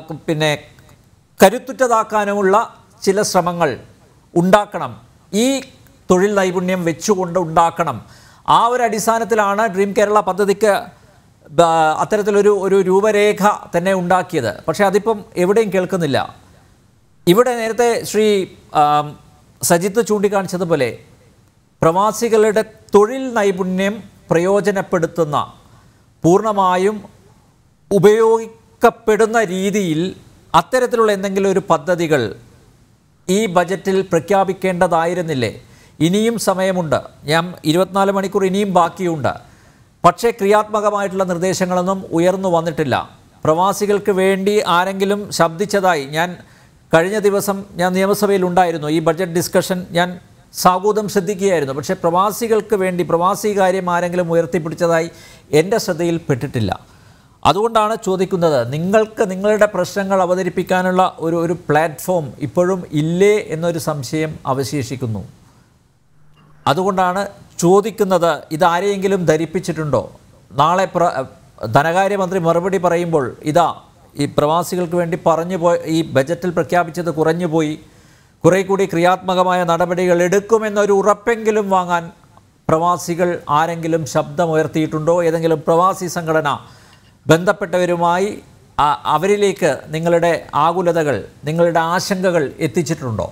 കരുത്തുറ്റതാക്കാനുമുള്ള ചില ശ്രമങ്ങൾ ഉണ്ടാക്കണം. ഈ തൊഴിൽ നൈപുണ്യം വെച്ചുകൊണ്ട് ഉണ്ടാക്കണം. ആ ഒരു അടിസ്ഥാനത്തിലാണ് ഡ്രീം കേരള പദ്ധതിക്ക് അത്തരത്തിലൊരു രൂപരേഖ തന്നെ ഉണ്ടാക്കിയത്. പക്ഷേ അതിപ്പം എവിടെയും കേൾക്കുന്നില്ല. ഇവിടെ നേരത്തെ ശ്രീ സജിത്ത് ചൂണ്ടിക്കാണിച്ചതുപോലെ പ്രവാസികളുടെ തൊഴിൽ നൈപുണ്യം പ്രയോജനപ്പെടുത്തുന്ന, പൂർണ്ണമായും ഉപയോഗിക്കപ്പെടുന്ന രീതിയിൽ അത്തരത്തിലുള്ള എന്തെങ്കിലും ഒരു പദ്ധതികൾ ഈ ബജറ്റിൽ പ്രഖ്യാപിക്കേണ്ടതായിരുന്നില്ലേ? ഇനിയും സമയമുണ്ട്. 24 മണിക്കൂർ ഇനിയും ബാക്കിയുണ്ട്. പക്ഷേ ക്രിയാത്മകമായിട്ടുള്ള നിർദ്ദേശങ്ങളൊന്നും ഉയർന്നു വന്നിട്ടില്ല. പ്രവാസികൾക്ക് വേണ്ടി ആരെങ്കിലും ശബ്ദിച്ചതായി കഴിഞ്ഞ ദിവസം ഞാൻ നിയമസഭയിൽ ഉണ്ടായിരുന്നു. ഈ ബഡ്ജറ്റ് ഡിസ്കഷൻ ഞാൻ സാഗൂതം ശ്രദ്ധിക്കുകയായിരുന്നു. പക്ഷേ പ്രവാസികൾക്ക് വേണ്ടി പ്രവാസി കാര്യം ആരെങ്കിലും ഉയർത്തിപ്പിടിച്ചതായി എൻ്റെ ശ്രദ്ധയിൽപ്പെട്ടിട്ടില്ല. അതുകൊണ്ടാണ് ചോദിക്കുന്നത്, നിങ്ങൾക്ക് നിങ്ങളുടെ പ്രശ്നങ്ങൾ അവതരിപ്പിക്കാനുള്ള ഒരു പ്ലാറ്റ്ഫോം ഇപ്പോഴും ഇല്ലേ എന്നൊരു സംശയം അവശേഷിക്കുന്നു. അതുകൊണ്ടാണ് ചോദിക്കുന്നത്, ഇതാരെയെങ്കിലും ധരിപ്പിച്ചിട്ടുണ്ടോ? നാളെ ധനകാര്യമന്ത്രി മറുപടി പറയുമ്പോൾ ഈ പ്രവാസികൾക്ക് വേണ്ടി ഈ ബജറ്റിൽ പ്രഖ്യാപിച്ചത് കുറഞ്ഞുപോയി, കുറെ കൂടി ക്രിയാത്മകമായ നടപടികൾ എടുക്കുമെന്നൊരു ഉറപ്പെങ്കിലും വാങ്ങാൻ പ്രവാസികൾ ആരെങ്കിലും ശബ്ദമുയർത്തിയിട്ടുണ്ടോ? ഏതെങ്കിലും പ്രവാസി സംഘടന ബന്ധപ്പെട്ടവരുമായി അവരിലേക്ക് നിങ്ങളുടെ ആകുലതകൾ, നിങ്ങളുടെ ആശങ്കകൾ എത്തിച്ചിട്ടുണ്ടോ?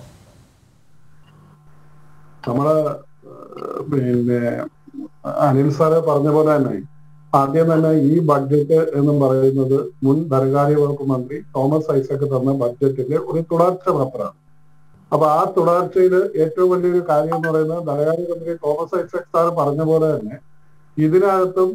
നമ്മള് അനിൽ സാറ് പറഞ്ഞ പോലെ തന്നെ ആദ്യം തന്നെ ഈ ബഡ്ജറ്റ് എന്നും പറയുന്നത് മുൻ ധനകാര്യ വകുപ്പ് മന്ത്രി തോമസ് ഐസക് തന്ന ബഡ്ജറ്റിന്റെ ഒരു തുടർച്ച മാത്രമാണ്. അപ്പൊ ആ തുടർച്ചയിൽ ഏറ്റവും വലിയൊരു കാര്യം എന്ന് പറയുന്നത് ധനകാര്യ മന്ത്രി തോമസ് ഐസക് സാർ പറഞ്ഞ പോലെ തന്നെ ഇതിനകത്തും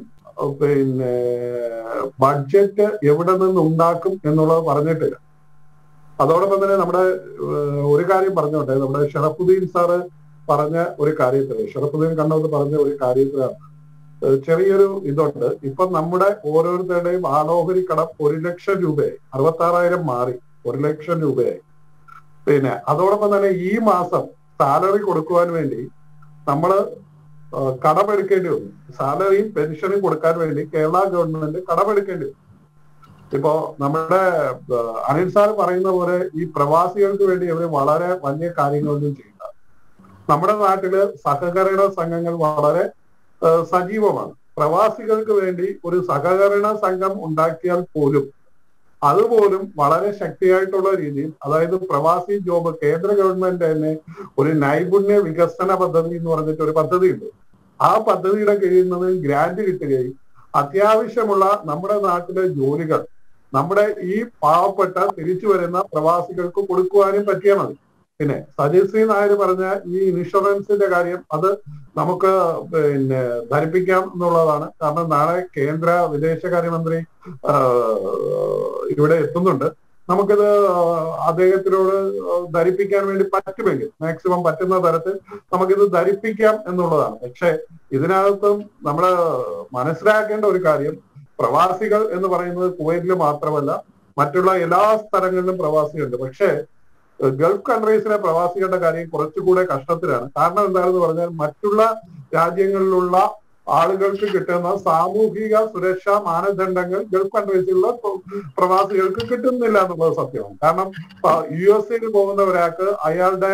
ബഡ്ജറ്റ് എവിടെ നിന്ന് ഉണ്ടാക്കും എന്നുള്ളത് പറഞ്ഞിട്ടില്ല. അതോടൊപ്പം തന്നെ നമ്മുടെ ഒരു കാര്യം പറഞ്ഞോട്ടെ, നമ്മുടെ ഷറഫുദ്ദീൻ സാറ് പറഞ്ഞ ഒരു കാര്യത്തില്, ഷറഫുദ്ദീൻ കണ്ണൂർ പറഞ്ഞ ഒരു കാര്യത്തിലാണ് ചെറിയൊരു ഇതുണ്ട്. ഇപ്പൊ നമ്മുടെ ഓരോരുത്തരുടെയും ആളോഹരി കടം 1 ലക്ഷം രൂപയായി, 66,000 മാറി 1 ലക്ഷം രൂപയായി. പിന്നെ അതോടൊപ്പം തന്നെ ഈ മാസം സാലറി കൊടുക്കുവാൻ വേണ്ടി നമ്മള് കടമെടുക്കേണ്ടി വന്നു. സാലറിയും പെൻഷനും കൊടുക്കാൻ വേണ്ടി കേരള ഗവൺമെന്റ് കടമെടുക്കേണ്ടി വന്നു. ഇപ്പോ നമ്മുടെ അനിൽ സാർ പറയുന്ന പോലെ ഈ പ്രവാസികൾക്ക് വേണ്ടി ഇവര് വളരെ വലിയ കാര്യങ്ങളൊന്നും ചെയ്യില്ല. നമ്മുടെ നാട്ടില് സഹകരണ സംഘങ്ങൾ വളരെ സജീവമാണ്. പ്രവാസികൾക്ക് വേണ്ടി ഒരു സഹകരണ സംഘം ഉണ്ടാക്കിയാൽ പോലും അതുപോലും വളരെ ശക്തിയായിട്ടുള്ള രീതിയിൽ, അതായത് പ്രവാസി ജോബ്, കേന്ദ്ര ഗവൺമെന്റ് തന്നെ ഒരു നൈപുണ്യ വികസന പദ്ധതി എന്ന് പറഞ്ഞിട്ട് ഒരു പദ്ധതിയുണ്ട്. ആ പദ്ധതിയുടെ കീഴിൽ നിന്ന് ഗ്രാന്റ് കിട്ടുകയും അത്യാവശ്യമുള്ള നമ്മുടെ നാട്ടിലെ ജോലികൾ നമ്മുടെ ഈ പാവപ്പെട്ട തിരിച്ചു വരുന്ന പ്രവാസികൾക്ക് കൊടുക്കുവാനും പറ്റിയാൽ മതി. പിന്നെ സജിത് സി നായർ പറഞ്ഞ ഈ ഇൻഷുറൻസിന്റെ കാര്യം അത് നമുക്ക് ധരിപ്പിക്കാം എന്നുള്ളതാണ്. കാരണം നാളെ കേന്ദ്ര വിദേശകാര്യമന്ത്രി ഇവിടെ എത്തുന്നുണ്ട്. നമുക്കിത് അദ്ദേഹത്തിനോട് ധരിപ്പിക്കാൻ വേണ്ടി പറ്റുമെങ്കിൽ മാക്സിമം പറ്റുന്ന തരത്തിൽ നമുക്കിത് ധരിപ്പിക്കാം എന്നുള്ളതാണ്. പക്ഷെ ഇതിനകത്തും നമ്മൾ മനസ്സിലാക്കേണ്ട ഒരു കാര്യം, പ്രവാസികൾ എന്ന് പറയുന്നത് കുവൈറ്റിൽ മാത്രമല്ല മറ്റുള്ള എല്ലാ സ്ഥലങ്ങളിലും പ്രവാസികളുണ്ട്. പക്ഷേ ഗൾഫ് കൺട്രീസിലെ പ്രവാസികളുടെ കാര്യം കുറച്ചുകൂടെ കഷ്ടത്തിലാണ്. കാരണം എന്താണെന്ന് പറഞ്ഞാൽ മറ്റുള്ള രാജ്യങ്ങളിലുള്ള ആളുകൾക്ക് കിട്ടുന്ന സാമൂഹിക സുരക്ഷാ മാനദണ്ഡങ്ങൾ ഗൾഫ് കൺട്രീസിലുള്ള പ്രവാസികൾക്ക് കിട്ടുന്നില്ല എന്നുള്ളത് സത്യമാണ്. കാരണം USA പോകുന്ന ഒരാൾക്ക് അയാളുടെ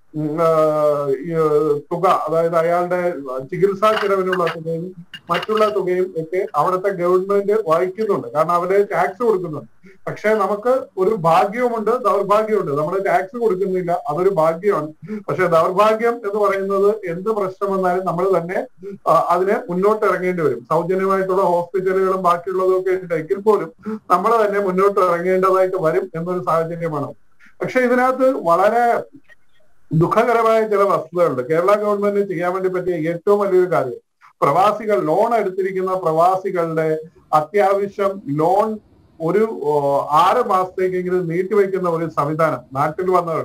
തുക, അതായത് അയാളുടെ ചികിത്സാ ചെലവിനുള്ള തുകയും മറ്റുള്ള തുകയും ഒക്കെ അവിടുത്തെ ഗവൺമെന്റ് വഹിക്കുന്നുണ്ട്. കാരണം അവര് ടാക്സ് കൊടുക്കുന്നുണ്ട്. പക്ഷെ നമുക്ക് ഒരു ഭാഗ്യവുമുണ്ട്, ദൗർഭാഗ്യമുണ്ട്. നമ്മൾ ടാക്സ് കൊടുക്കുന്നില്ല, അതൊരു ഭാഗ്യമാണ്. പക്ഷെ ദൗർഭാഗ്യം എന്ന് പറയുന്നത് എന്ത് പ്രശ്നം വന്നാലും നമ്മൾ തന്നെ അതിനെ മുന്നോട്ട് ഇറങ്ങേണ്ടി വരും. സൗജന്യമായിട്ടുള്ള ഹോസ്പിറ്റലുകളും ബാക്കിയുള്ളതും ഒക്കെ ഉണ്ടെങ്കിൽ പോലും നമ്മൾ തന്നെ മുന്നോട്ട് ഇറങ്ങേണ്ടതായിട്ട് വരും എന്നൊരു സാഹചര്യമാണ്. പക്ഷെ ഇതിനകത്ത് വളരെ ദുഃഖകരമായ ചില വസ്തുതകളുണ്ട്. കേരള ഗവൺമെന്റ് ചെയ്യാൻ വേണ്ടി പറ്റിയ ഏറ്റവും വലിയൊരു കാര്യം, പ്രവാസികൾ ലോൺ എടുത്തിരിക്കുന്ന പ്രവാസികളുടെ അത്യാവശ്യം ലോൺ ഒരു 6 മാസത്തേക്കെങ്കിലും നീട്ടിവെക്കുന്ന ഒരു സംവിധാനം നാട്ടിൽ വന്നവരുടെ.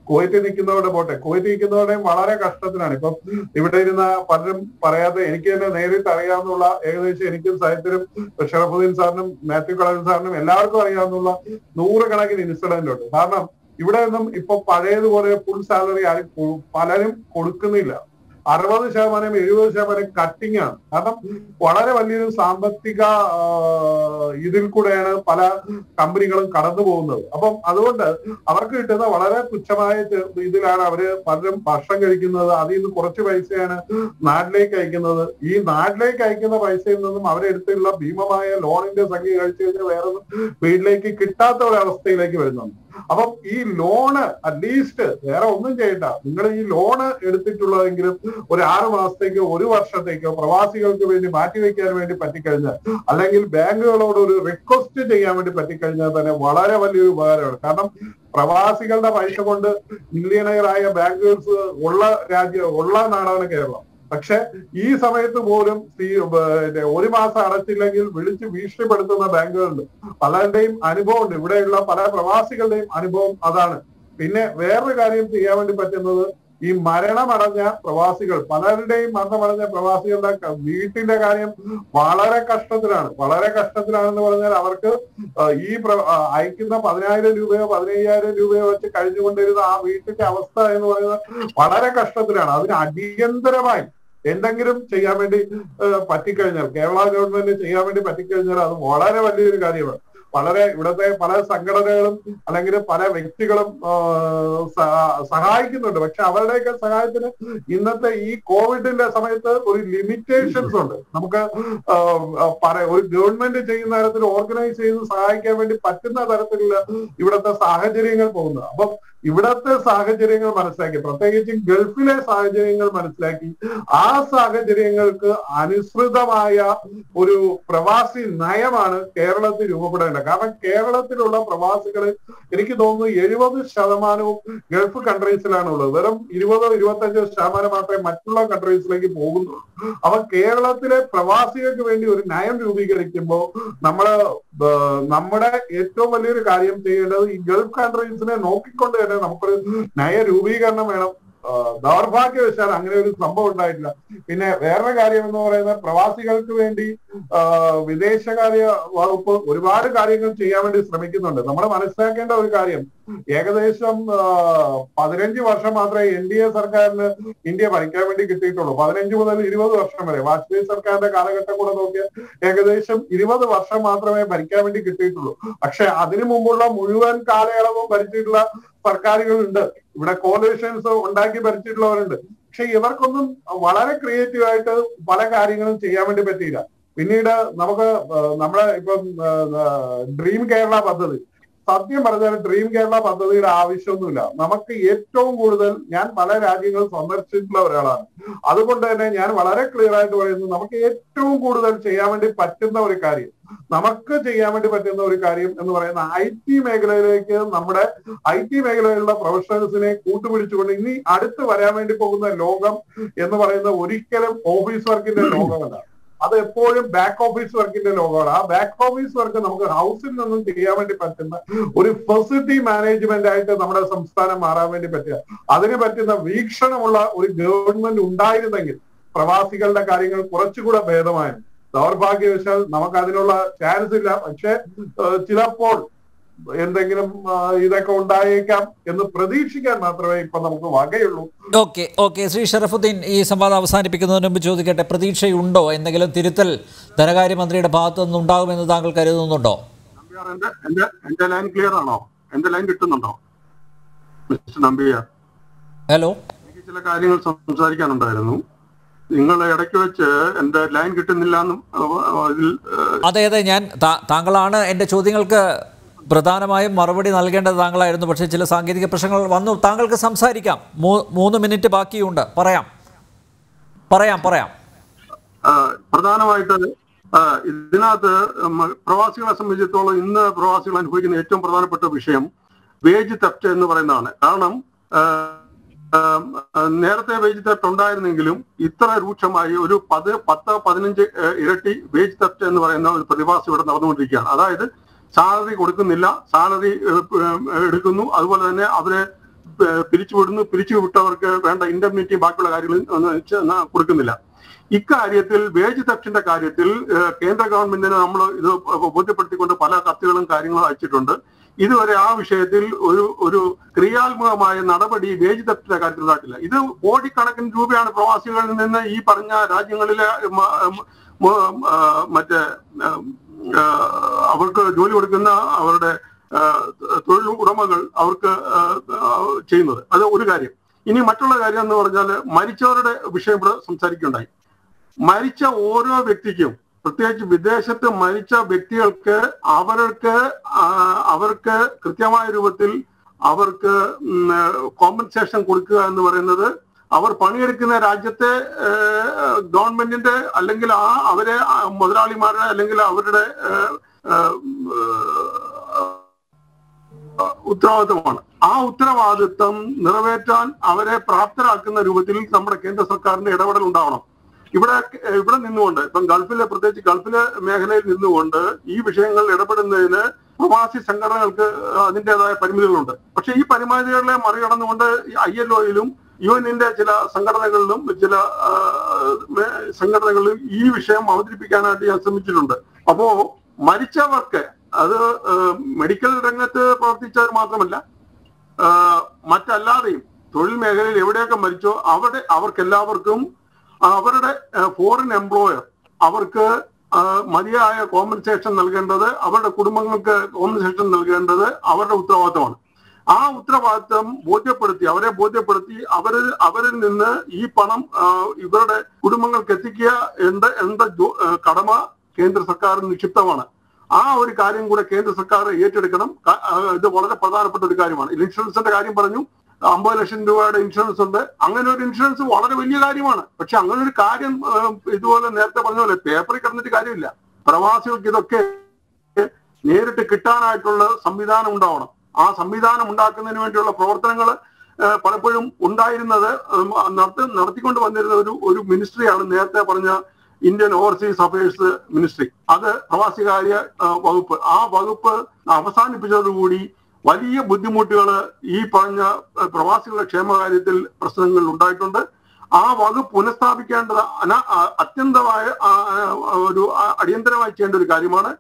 കുവൈറ്റിൽ നിൽക്കുന്നവരുടെ പോട്ടെ, കുവൈറ്റിൽ നിൽക്കുന്നവരുടെയും വളരെ കഷ്ടത്തിലാണ്. ഇപ്പം ഇവിടെ ഇരുന്ന പലരും പറയാതെ എനിക്ക് തന്നെ നേരിട്ട് അറിയാവുന്ന ഏകദേശം എനിക്കും സാഹിത്യരും ഷറഫുദ്ദീൻ സാറിനും മാത്യു കളവൻ സാറിനും എല്ലാവർക്കും അറിയാവുന്ന 100 കണക്കിന് ഇൻസിഡന്റ് ഉണ്ട്. കാരണം ഇവിടെ നിന്നും ഇപ്പൊ പഴയതുപോലെ ഫുൾ സാലറി പലരും കൊടുക്കുന്നില്ല. 60%, 70% കട്ടിങ് ആണ്. കാരണം വളരെ വലിയൊരു സാമ്പത്തിക ഇതിൽ കൂടെയാണ് പല കമ്പനികളും കടന്നു പോകുന്നത്. അപ്പം അതുകൊണ്ട് അവർക്ക് കിട്ടുന്ന വളരെ തുച്ഛമായ ഇതിലാണ് അവര് പലരും ഭക്ഷണം കഴിക്കുന്നത്. അതിൽ നിന്ന് കുറച്ച് പൈസയാണ് നാട്ടിലേക്ക് അയക്കുന്നത്. ഈ നാട്ടിലേക്ക് അയക്കുന്ന പൈസയിൽ നിന്നും അവരെടുത്തുള്ള ഭീമമായ ലോണിന്റെ സംഖ്യ കഴിച്ചു കഴിഞ്ഞാൽ വേറെ വീട്ടിലേക്ക് കിട്ടാത്ത ഒരവസ്ഥയിലേക്ക് വരുന്നുണ്ട്. അപ്പം ഈ ലോണ് അറ്റ്ലീസ്റ്റ് വേറെ ഒന്നും ചെയ്യണ്ട, നിങ്ങൾ ഈ ലോണ് എടുത്തിട്ടുള്ളതെങ്കിലും ഒരു 6 മാസത്തേക്കോ 1 വർഷത്തേക്കോ പ്രവാസികൾക്ക് വേണ്ടി മാറ്റിവെക്കാൻ വേണ്ടി പറ്റിക്കഴിഞ്ഞാൽ, അല്ലെങ്കിൽ ബാങ്കുകളോട് ഒരു റിക്വസ്റ്റ് ചെയ്യാൻ വേണ്ടി പറ്റിക്കഴിഞ്ഞാൽ തന്നെ വളരെ വലിയൊരു ഉപകാരമാണ്. കാരണം പ്രവാസികളുടെ പൈസ കൊണ്ട് മില്യണയറായ ബാങ്കേഴ്സ് ഉള്ള നാടാണ് കേരളം. പക്ഷെ ഈ സമയത്ത് പോലും 1 മാസം അടച്ചില്ലെങ്കിൽ വിളിച്ച് ഭീഷണിപ്പെടുത്തുന്ന ബാങ്കുകളുണ്ട്. പലരുടെയും അനുഭവമുണ്ട്, ഇവിടെയുള്ള പല പ്രവാസികളുടെയും അനുഭവം അതാണ്. പിന്നെ വേറൊരു കാര്യം ചെയ്യാൻ വേണ്ടി പറ്റുന്നത്, ഈ മരണമടഞ്ഞ പ്രവാസികൾ, പലരുടെയും മരണമടഞ്ഞ പ്രവാസികളുടെ വീട്ടിന്റെ കാര്യം വളരെ കഷ്ടത്തിലാണ്. വളരെ കഷ്ടത്തിലാണെന്ന് പറഞ്ഞാൽ അവർക്ക് ഈ അയക്കുന്ന 10,000 രൂപയോ 15,000 രൂപയോ വെച്ച് കഴിഞ്ഞുകൊണ്ടിരുന്ന ആ വീട്ടിന്റെ അവസ്ഥ എന്ന് പറയുന്നത് വളരെ കഷ്ടത്തിലാണ്. അതിന് അടിയന്തരമായി എന്തെങ്കിലും ചെയ്യാൻ വേണ്ടി പറ്റിക്കഴിഞ്ഞാൽ, കേരള ഗവൺമെന്റ് ചെയ്യാൻ വേണ്ടി പറ്റിക്കഴിഞ്ഞാൽ അത് വളരെ വലിയൊരു കാര്യമാണ്. ഇവിടുത്തെ പല സംഘടനകളും അല്ലെങ്കിൽ പല വ്യക്തികളും സഹായിക്കുന്നുണ്ട്. പക്ഷെ അവരുടെയൊക്കെ സഹായത്തിന് ഇന്നത്തെ ഈ കോവിഡിന്റെ സമയത്ത് ഒരു ലിമിറ്റേഷൻസ് ഉണ്ട്. നമുക്ക് ഒരു ഗവൺമെന്റ് ചെയ്യുന്ന തരത്തിൽ ഓർഗനൈസ് ചെയ്ത് സഹായിക്കാൻ വേണ്ടി പറ്റുന്ന തരത്തിലുള്ള ഇവിടുത്തെ സാഹചര്യങ്ങൾ പോകുന്നത്. അപ്പം ഇവിടത്തെ സാഹചര്യങ്ങൾ മനസ്സിലാക്കി, പ്രത്യേകിച്ച് ഗൾഫിലെ സാഹചര്യങ്ങൾ മനസ്സിലാക്കി ആ സാഹചര്യങ്ങൾക്ക് അനുസൃതമായ ഒരു പ്രവാസി നയമാണ് കേരളത്തിൽ രൂപപ്പെടേണ്ടത്. കാരണം കേരളത്തിലുള്ള പ്രവാസികള് എനിക്ക് തോന്നുന്നു 70% ഗൾഫ് കൺട്രീസിലാണ് ഉള്ളത്. വെറും 20-25% മാത്രമേ മറ്റുള്ള കൺട്രീസിലേക്ക് പോകുന്നുള്ളൂ. അപ്പൊ കേരളത്തിലെ പ്രവാസികൾക്ക് വേണ്ടി ഒരു നയം രൂപീകരിക്കുമ്പോൾ നമ്മുടെ ഏറ്റവും വലിയൊരു കാര്യം ചെയ്യേണ്ടത് ഈ ഗൾഫ് കൺട്രീസിനെ നോക്കിക്കൊണ്ട് തന്നെ നമുക്കൊരു നയ രൂപീകരണം വേണം. ദൗർഭാഗ്യവശാൽ അങ്ങനെ ഒരു സംഭവം ഉണ്ടായിട്ടില്ല. പിന്നെ വേറൊരു കാര്യം എന്ന് പറയുന്നത്, പ്രവാസികൾക്ക് വേണ്ടി വിദേശകാര്യ വകുപ്പ് ഒരുപാട് കാര്യങ്ങൾ ചെയ്യാൻ വേണ്ടി ശ്രമിക്കുന്നുണ്ട്. നമ്മൾ മനസ്സിലാക്കേണ്ട ഒരു കാര്യം, ഏകദേശം 15 വർഷം മാത്രമേ NDA സർക്കാരിന് ഇന്ത്യ ഭരിക്കാൻ വേണ്ടി കിട്ടിയിട്ടുള്ളൂ. 15 മുതൽ 20 വർഷം വരെ വാജ്പേയി സർക്കാരിന്റെ കാലഘട്ടം കൂടെ നോക്കിയാൽ ഏകദേശം 20 വർഷം മാത്രമേ ഭരിക്കാൻ വേണ്ടി കിട്ടിയിട്ടുള്ളൂ. പക്ഷെ അതിനു മുമ്പുള്ള മുഴുവൻ കാലയളവും ഭരിച്ചിട്ടുള്ള സർക്കാരുകളുണ്ട്. ഇവിടെ കോalitions ഉണ്ടാക്കി ഭരിച്ചിട്ടുള്ളവരുണ്ട്. പക്ഷെ ഇവർക്കൊന്നും വളരെ ക്രിയേറ്റീവ് ആയിട്ട് പല കാര്യങ്ങളും ചെയ്യാൻ വേണ്ടി പറ്റിയില്ല. പിന്നീട് നമ്മുടെ ഇപ്പം ഡ്രീം കേരള പദ്ധതി, സത്യം പറഞ്ഞാൽ ഡ്രീം കേരള പദ്ധതിയുടെ ആവശ്യമൊന്നുമില്ല. നമുക്ക് ഏറ്റവും കൂടുതൽ, ഞാൻ പല രാജ്യങ്ങൾ സന്ദർശിച്ചിട്ടുള്ള ഒരാളാണ്, അതുകൊണ്ട് തന്നെ ഞാൻ വളരെ ക്ലിയർ ആയിട്ട് പറയുന്നു, നമുക്ക് ഏറ്റവും കൂടുതൽ ചെയ്യാൻ വേണ്ടി പറ്റുന്ന ഒരു കാര്യം, നമുക്ക് ചെയ്യാൻ വേണ്ടി പറ്റുന്ന ഒരു കാര്യം എന്ന് പറയുന്ന IT മേഖലയിലേക്ക് നമ്മുടെ IT മേഖലയിലുള്ള പ്രൊഫഷണൽസിനെ കൂട്ടുപിടിച്ചുകൊണ്ട് ഇനി അടുത്ത് വരാൻ വേണ്ടി പോകുന്ന ലോകം എന്ന് പറയുന്ന ഒരിക്കലും ഓഫീസ് വർക്കിന്റെ ലോകമല്ല. അത് എപ്പോഴും ബാക്ക് ഓഫീസ് വർക്കിന്റെ ലോകമാണ്. ആ ബാക്ക് ഓഫീസ് വർക്ക് നമുക്ക് ഹൗസിൽ നിന്നും ചെയ്യാൻ വേണ്ടി പറ്റുന്ന ഒരു ഫെസിലിറ്റി മാനേജ്മെന്റ് ആയിട്ട് നമ്മുടെ സംസ്ഥാനം മാറാൻ വേണ്ടി പറ്റുക. അതിന് പറ്റുന്ന വീക്ഷണമുള്ള ഒരു ഗവൺമെന്റ് ഉണ്ടായിരുന്നെങ്കിൽ പ്രവാസികളുടെ കാര്യങ്ങൾ കുറച്ചുകൂടെ ഭേദമായിരുന്നു. ദൗർഭാഗ്യവശാൽ നമുക്ക് അതിനുള്ള ചാൻസ് ഇല്ല. പക്ഷെ ചിലപ്പോൾ എന്തെങ്കിലും ഇതൊക്കെ ഉണ്ടായേക്കാം എന്ന് പ്രതീക്ഷിക്കാൻ മാത്രമേ ഇപ്പൊ നമുക്ക് വകയുള്ളൂ. ഓക്കെ ശ്രീ ഷറഫുദ്ദീൻ, ഈ സംവാദം അവസാനിപ്പിക്കുന്നതിന് മുമ്പ് ചോദിക്കട്ടെ, പ്രതീക്ഷയുണ്ടോ? എന്തെങ്കിലും തിരുത്തൽ ധനകാര്യമന്ത്രിയുടെ ഭാഗത്തു നിന്നും ഉണ്ടാകുമെന്ന് താങ്കൾ കരുതുന്നുണ്ടോ? എന്റെ ലൈൻ ക്ലിയർ ആണോ? എന്റെ ലൈൻ കിട്ടുന്നുണ്ടോ മിസ്റ്റർ നമ്പ്യാർ? ഹലോ, എനിക്ക് ചില കാര്യങ്ങൾ സംസാരിക്കാനുണ്ടായിരുന്നു. നിങ്ങൾ ഇടയ്ക്ക് വെച്ച് എന്റെ ലൈൻ കിട്ടുന്നില്ല എന്നും അതെ ഞാൻ താങ്കളാണ് എൻ്റെ ചോദ്യങ്ങൾക്ക് പ്രധാനമായും മറുപടി നൽകേണ്ടത് താങ്കളായിരുന്നു. പക്ഷേ ചില സാങ്കേതിക പ്രശ്നങ്ങൾ വന്നു. താങ്കൾക്ക് സംസാരിക്കാം. 3 മിനിറ്റ് ബാക്കിയുണ്ട്. പറയാം. പ്രധാനമായിട്ട് ഇതിനകത്ത് പ്രവാസികളെ സംബന്ധിച്ചിടത്തോളം ഇന്ന് പ്രവാസികൾ അനുഭവിക്കുന്ന ഏറ്റവും പ്രധാനപ്പെട്ട വിഷയം വേജ് തെഫ്റ്റ് എന്ന് പറയുന്നതാണ്. കാരണം നേരത്തെ വേജ് തെഫ്റ്റ് ഉണ്ടായിരുന്നെങ്കിലും ഇത്ര രൂക്ഷമായി ഒരു 10-15 ഇരട്ടി വേജ് തെഫ്റ്റ് എന്ന് പറയുന്ന ഒരു പ്രതിഭാസം ഇവിടെ നടന്നുകൊണ്ടിരിക്കുകയാണ്. അതായത് സാലറി കൊടുക്കുന്നില്ല, സാലറി എടുക്കുന്നു, അതുപോലെ തന്നെ അവരെ പിരിച്ചുവിടുന്നു, പിരിച്ചുവിട്ടവർക്ക് വേണ്ട ഇൻഡെംനിറ്റി ബാക്കിയുള്ള കാര്യങ്ങൾ കൊടുക്കുന്നില്ല. ഇക്കാര്യത്തിൽ വേജ് തെഫ്റ്റിന്റെ കാര്യത്തിൽ കേന്ദ്ര ഗവൺമെന്റിന് നമ്മൾ ഇത് ബോധ്യപ്പെടുത്തിക്കൊണ്ട് പല കത്തുകളും കാര്യങ്ങളും അയച്ചിട്ടുണ്ട്. ഇതുവരെ ആ വിഷയത്തിൽ ഒരു ക്രിയാത്മകമായ നടപടി വേജ് തെഫ്റ്റിന്റെ കാര്യത്തിൽ ഉണ്ടായിട്ടില്ല. ഇത് കോടിക്കണക്കിന് രൂപയാണ് പ്രവാസികളിൽ നിന്ന് ഈ പറഞ്ഞ രാജ്യങ്ങളിലെ മറ്റേ അവർക്ക് ജോലി കൊടുക്കുന്ന അവരുടെ തൊഴിൽ ഉടമകൾ അവർക്ക് ചെയ്യുന്നത്. അത് ഒരു കാര്യം. ഇനി മറ്റുള്ള കാര്യം എന്ന് പറഞ്ഞാൽ മരിച്ചവരുടെ വിഷയം ഇവിടെ സംസാരിക്കുകയുണ്ടായി. മരിച്ച ഓരോ വ്യക്തിക്കും, പ്രത്യേകിച്ച് വിദേശത്ത് മരിച്ച വ്യക്തികൾക്ക് അവർക്ക് കൃത്യമായ രൂപത്തിൽ അവർക്ക് കോമ്പൻസേഷൻ കൊടുക്കുക എന്ന് പറയുന്നത് അവർ പണിയെടുക്കുന്ന രാജ്യത്തെ ഗവൺമെന്റിന്റെ അല്ലെങ്കിൽ അവരെ മുതലാളിമാരുടെ അല്ലെങ്കിൽ അവരുടെ ഉത്തരവാദിത്വമാണ്. ആ ഉത്തരവാദിത്വം നിറവേറ്റാൻ അവരെ പ്രാപ്തരാക്കുന്ന രൂപത്തിൽ നമ്മുടെ കേന്ദ്ര സർക്കാരിന്റെ ഇടപെടൽ ഉണ്ടാവണം. ഇവിടെ നിന്നുകൊണ്ട് ഇപ്പം പ്രത്യേകിച്ച് ഗൾഫിലെ മേഖലയിൽ നിന്നുകൊണ്ട് ഈ വിഷയങ്ങൾ ഇടപെടുന്നതിന് പ്രവാസി സംഘടനകൾക്ക് അതിൻ്റെതായ പരിമിതികളുണ്ട്. പക്ഷെ ഈ പരിമിതികളെ മറികടന്നുകൊണ്ട് ILO-യിലും UN-ന്റെ ചില സംഘടനകളിലും ഈ വിഷയം അവതരിപ്പിക്കാനായിട്ട് ഞാൻ ശ്രമിച്ചിട്ടുണ്ട്. അപ്പോ മരിച്ചവർക്ക്, അത് മെഡിക്കൽ രംഗത്ത് പ്രവർത്തിച്ചവർ മാത്രമല്ല, മറ്റല്ലാതെയും തൊഴിൽ മേഖലയിൽ എവിടെയൊക്കെ മരിച്ചോ അവർക്കെല്ലാവർക്കും അവരുടെ ഫോറിൻ എംപ്ലോയർ അവർക്ക് മതിയായ കോമ്പൻസേഷൻ നൽകേണ്ടത്, അവരുടെ കുടുംബങ്ങൾക്ക് കോമ്പൻസേഷൻ നൽകേണ്ടത് അവരുടെ ഉത്തരവാദിത്തമാണ്. ആ ഉത്തരവാദിത്തം അവരെ ബോധ്യപ്പെടുത്തി അവരിൽ നിന്ന് ഈ പണം ഇവരുടെ കുടുംബങ്ങൾക്ക് എത്തിക്കുക എന്ന കടമ കേന്ദ്ര സർക്കാരിന് നിക്ഷിപ്തമാണ്. ആ ഒരു കാര്യം കൂടെ കേന്ദ്ര സർക്കാർ ഏറ്റെടുക്കണം. ഇത് വളരെ പ്രധാനപ്പെട്ട ഒരു കാര്യമാണ്. ഇൻഷുറൻസിന്റെ കാര്യം പറഞ്ഞു, 50 ലക്ഷം രൂപയുടെ ഇൻഷുറൻസ് ഉണ്ട്. അങ്ങനെ ഒരു ഇൻഷുറൻസ് വളരെ വലിയ കാര്യമാണ്. പക്ഷെ അങ്ങനെ ഒരു കാര്യം ഇതുപോലെ നേരത്തെ പറഞ്ഞ പോലെ പേപ്പറിൽ കിടന്നിട്ട് കാര്യമില്ല. പ്രവാസികൾക്ക് ഇതൊക്കെ നേരിട്ട് കിട്ടാനായിട്ടുള്ള സംവിധാനം ഉണ്ടാവണം. ആ സംവിധാനം ഉണ്ടാക്കുന്നതിന് വേണ്ടിയുള്ള പ്രവർത്തനങ്ങൾ പലപ്പോഴും ഉണ്ടായിരുന്നത് നടത്തിക്കൊണ്ട് വന്നിരുന്ന ഒരു മിനിസ്ട്രിയാണ് നേരത്തെ പറഞ്ഞ ഇന്ത്യൻ ഓവർസീസ് അഫയേഴ്സ് മിനിസ്ട്രി. അത് പ്രവാസികാര്യ വകുപ്പ്. ആ വകുപ്പ് അവസാനിപ്പിച്ചതോടുകൂടി വലിയ ബുദ്ധിമുട്ടുകൾ ഈ പറഞ്ഞ പ്രവാസികളുടെ ക്ഷേമകാര്യത്തിൽ പ്രശ്നങ്ങൾ ഉണ്ടായിട്ടുണ്ട്. ആ വകുപ്പ് പുനഃസ്ഥാപിക്കേണ്ടത് അത്യന്തമായ അടിയന്തരമായി ചെയ്യേണ്ട ഒരു കാര്യമാണ്.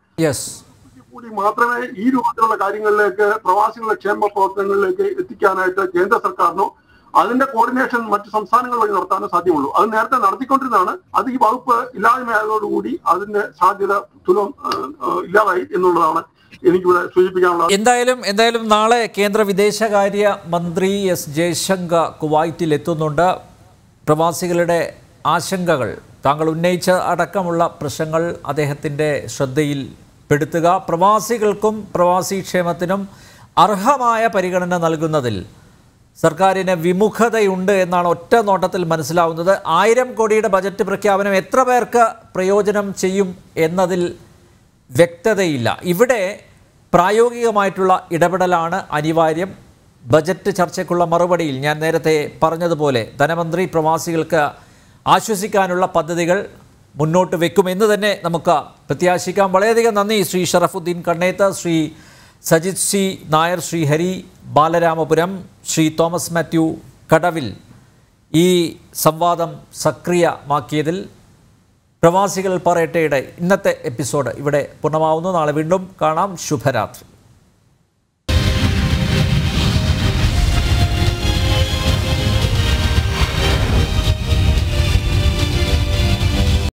കൂടി മാത്രമേ ഈ രൂപത്തിലുള്ള കാര്യങ്ങളിലേക്ക്, പ്രവാസികളുടെ ക്ഷേമ പ്രവർത്തനങ്ങളിലേക്ക് എത്തിക്കാനായിട്ട് കേന്ദ്ര സർക്കാരിനോ അതിന്റെ കോർഡിനേഷൻ മറ്റു സംസ്ഥാനങ്ങൾ വഴി നടത്താനോ സാധ്യമുള്ളൂ. അത് നേരത്തെ നടത്തിക്കൊണ്ടിരുന്നതാണ്. അത് ഈ വകുപ്പ് ഇല്ലായ്മയായതോടുകൂടി അതിന്റെ സാധ്യത ഇല്ലാതായി എന്നുള്ളതാണ് എനിക്കിവിടെ സൂചിപ്പിക്കാനുള്ളത്. എന്തായാലും നാളെ കേന്ദ്ര വിദേശകാര്യ മന്ത്രി S. ജയശങ്കർ കുവൈറ്റിൽ എത്തുന്നുണ്ട്. പ്രവാസികളുടെ ആശങ്കകൾ, താങ്കൾ ഉന്നയിച്ച അടക്കമുള്ള പ്രശ്നങ്ങൾ അദ്ദേഹത്തിൻ്റെ ശ്രദ്ധയിൽ പെടുത്തുക, പ്രവാസികൾക്കും പ്രവാസി ക്ഷേമത്തിനും അർഹമായ പരിഗണന നൽകുന്നതിൽ സർക്കാരിന് വിമുഖതയുണ്ട് എന്നാണ് ഒറ്റ നോട്ടത്തിൽ മനസ്സിലാവുന്നത്. 1000 കോടിയുടെ ബജറ്റ് പ്രഖ്യാപനം എത്ര പേർക്ക് പ്രയോജനം ചെയ്യും എന്നതിൽ വ്യക്തതയില്ല. ഇവിടെ പ്രായോഗികമായിട്ടുള്ള ഇടപെടലാണ് അനിവാര്യം. ബജറ്റ് ചർച്ചയ്ക്കുള്ള മറുപടിയിൽ ഞാൻ നേരത്തെ പറഞ്ഞതുപോലെ ധനമന്ത്രി പ്രവാസികൾക്ക് ആശ്വസിക്കാനുള്ള പദ്ധതികൾ മുന്നോട്ട് വെക്കുമെന്ന് തന്നെ നമുക്ക് പ്രത്യാശിക്കാം. വളരെയധികം നന്ദി ശ്രീ ഷറഫുദ്ദീൻ കണ്ണേത്ത്, ശ്രീ സജിത് സി നായർ, ശ്രീ ഹരി ബാലരാമപുരം, ശ്രീ തോമസ് മാത്യു കടവിൽ ഈ സംവാദം സക്രിയമാക്കിയതിൽ. പ്രവാസികൾ പറയട്ടെയുടെ ഇന്നത്തെ എപ്പിസോഡ് ഇവിടെ പൂർണ്ണമാവുന്നു. നാളെ വീണ്ടും കാണാം. ശുഭരാത്രി.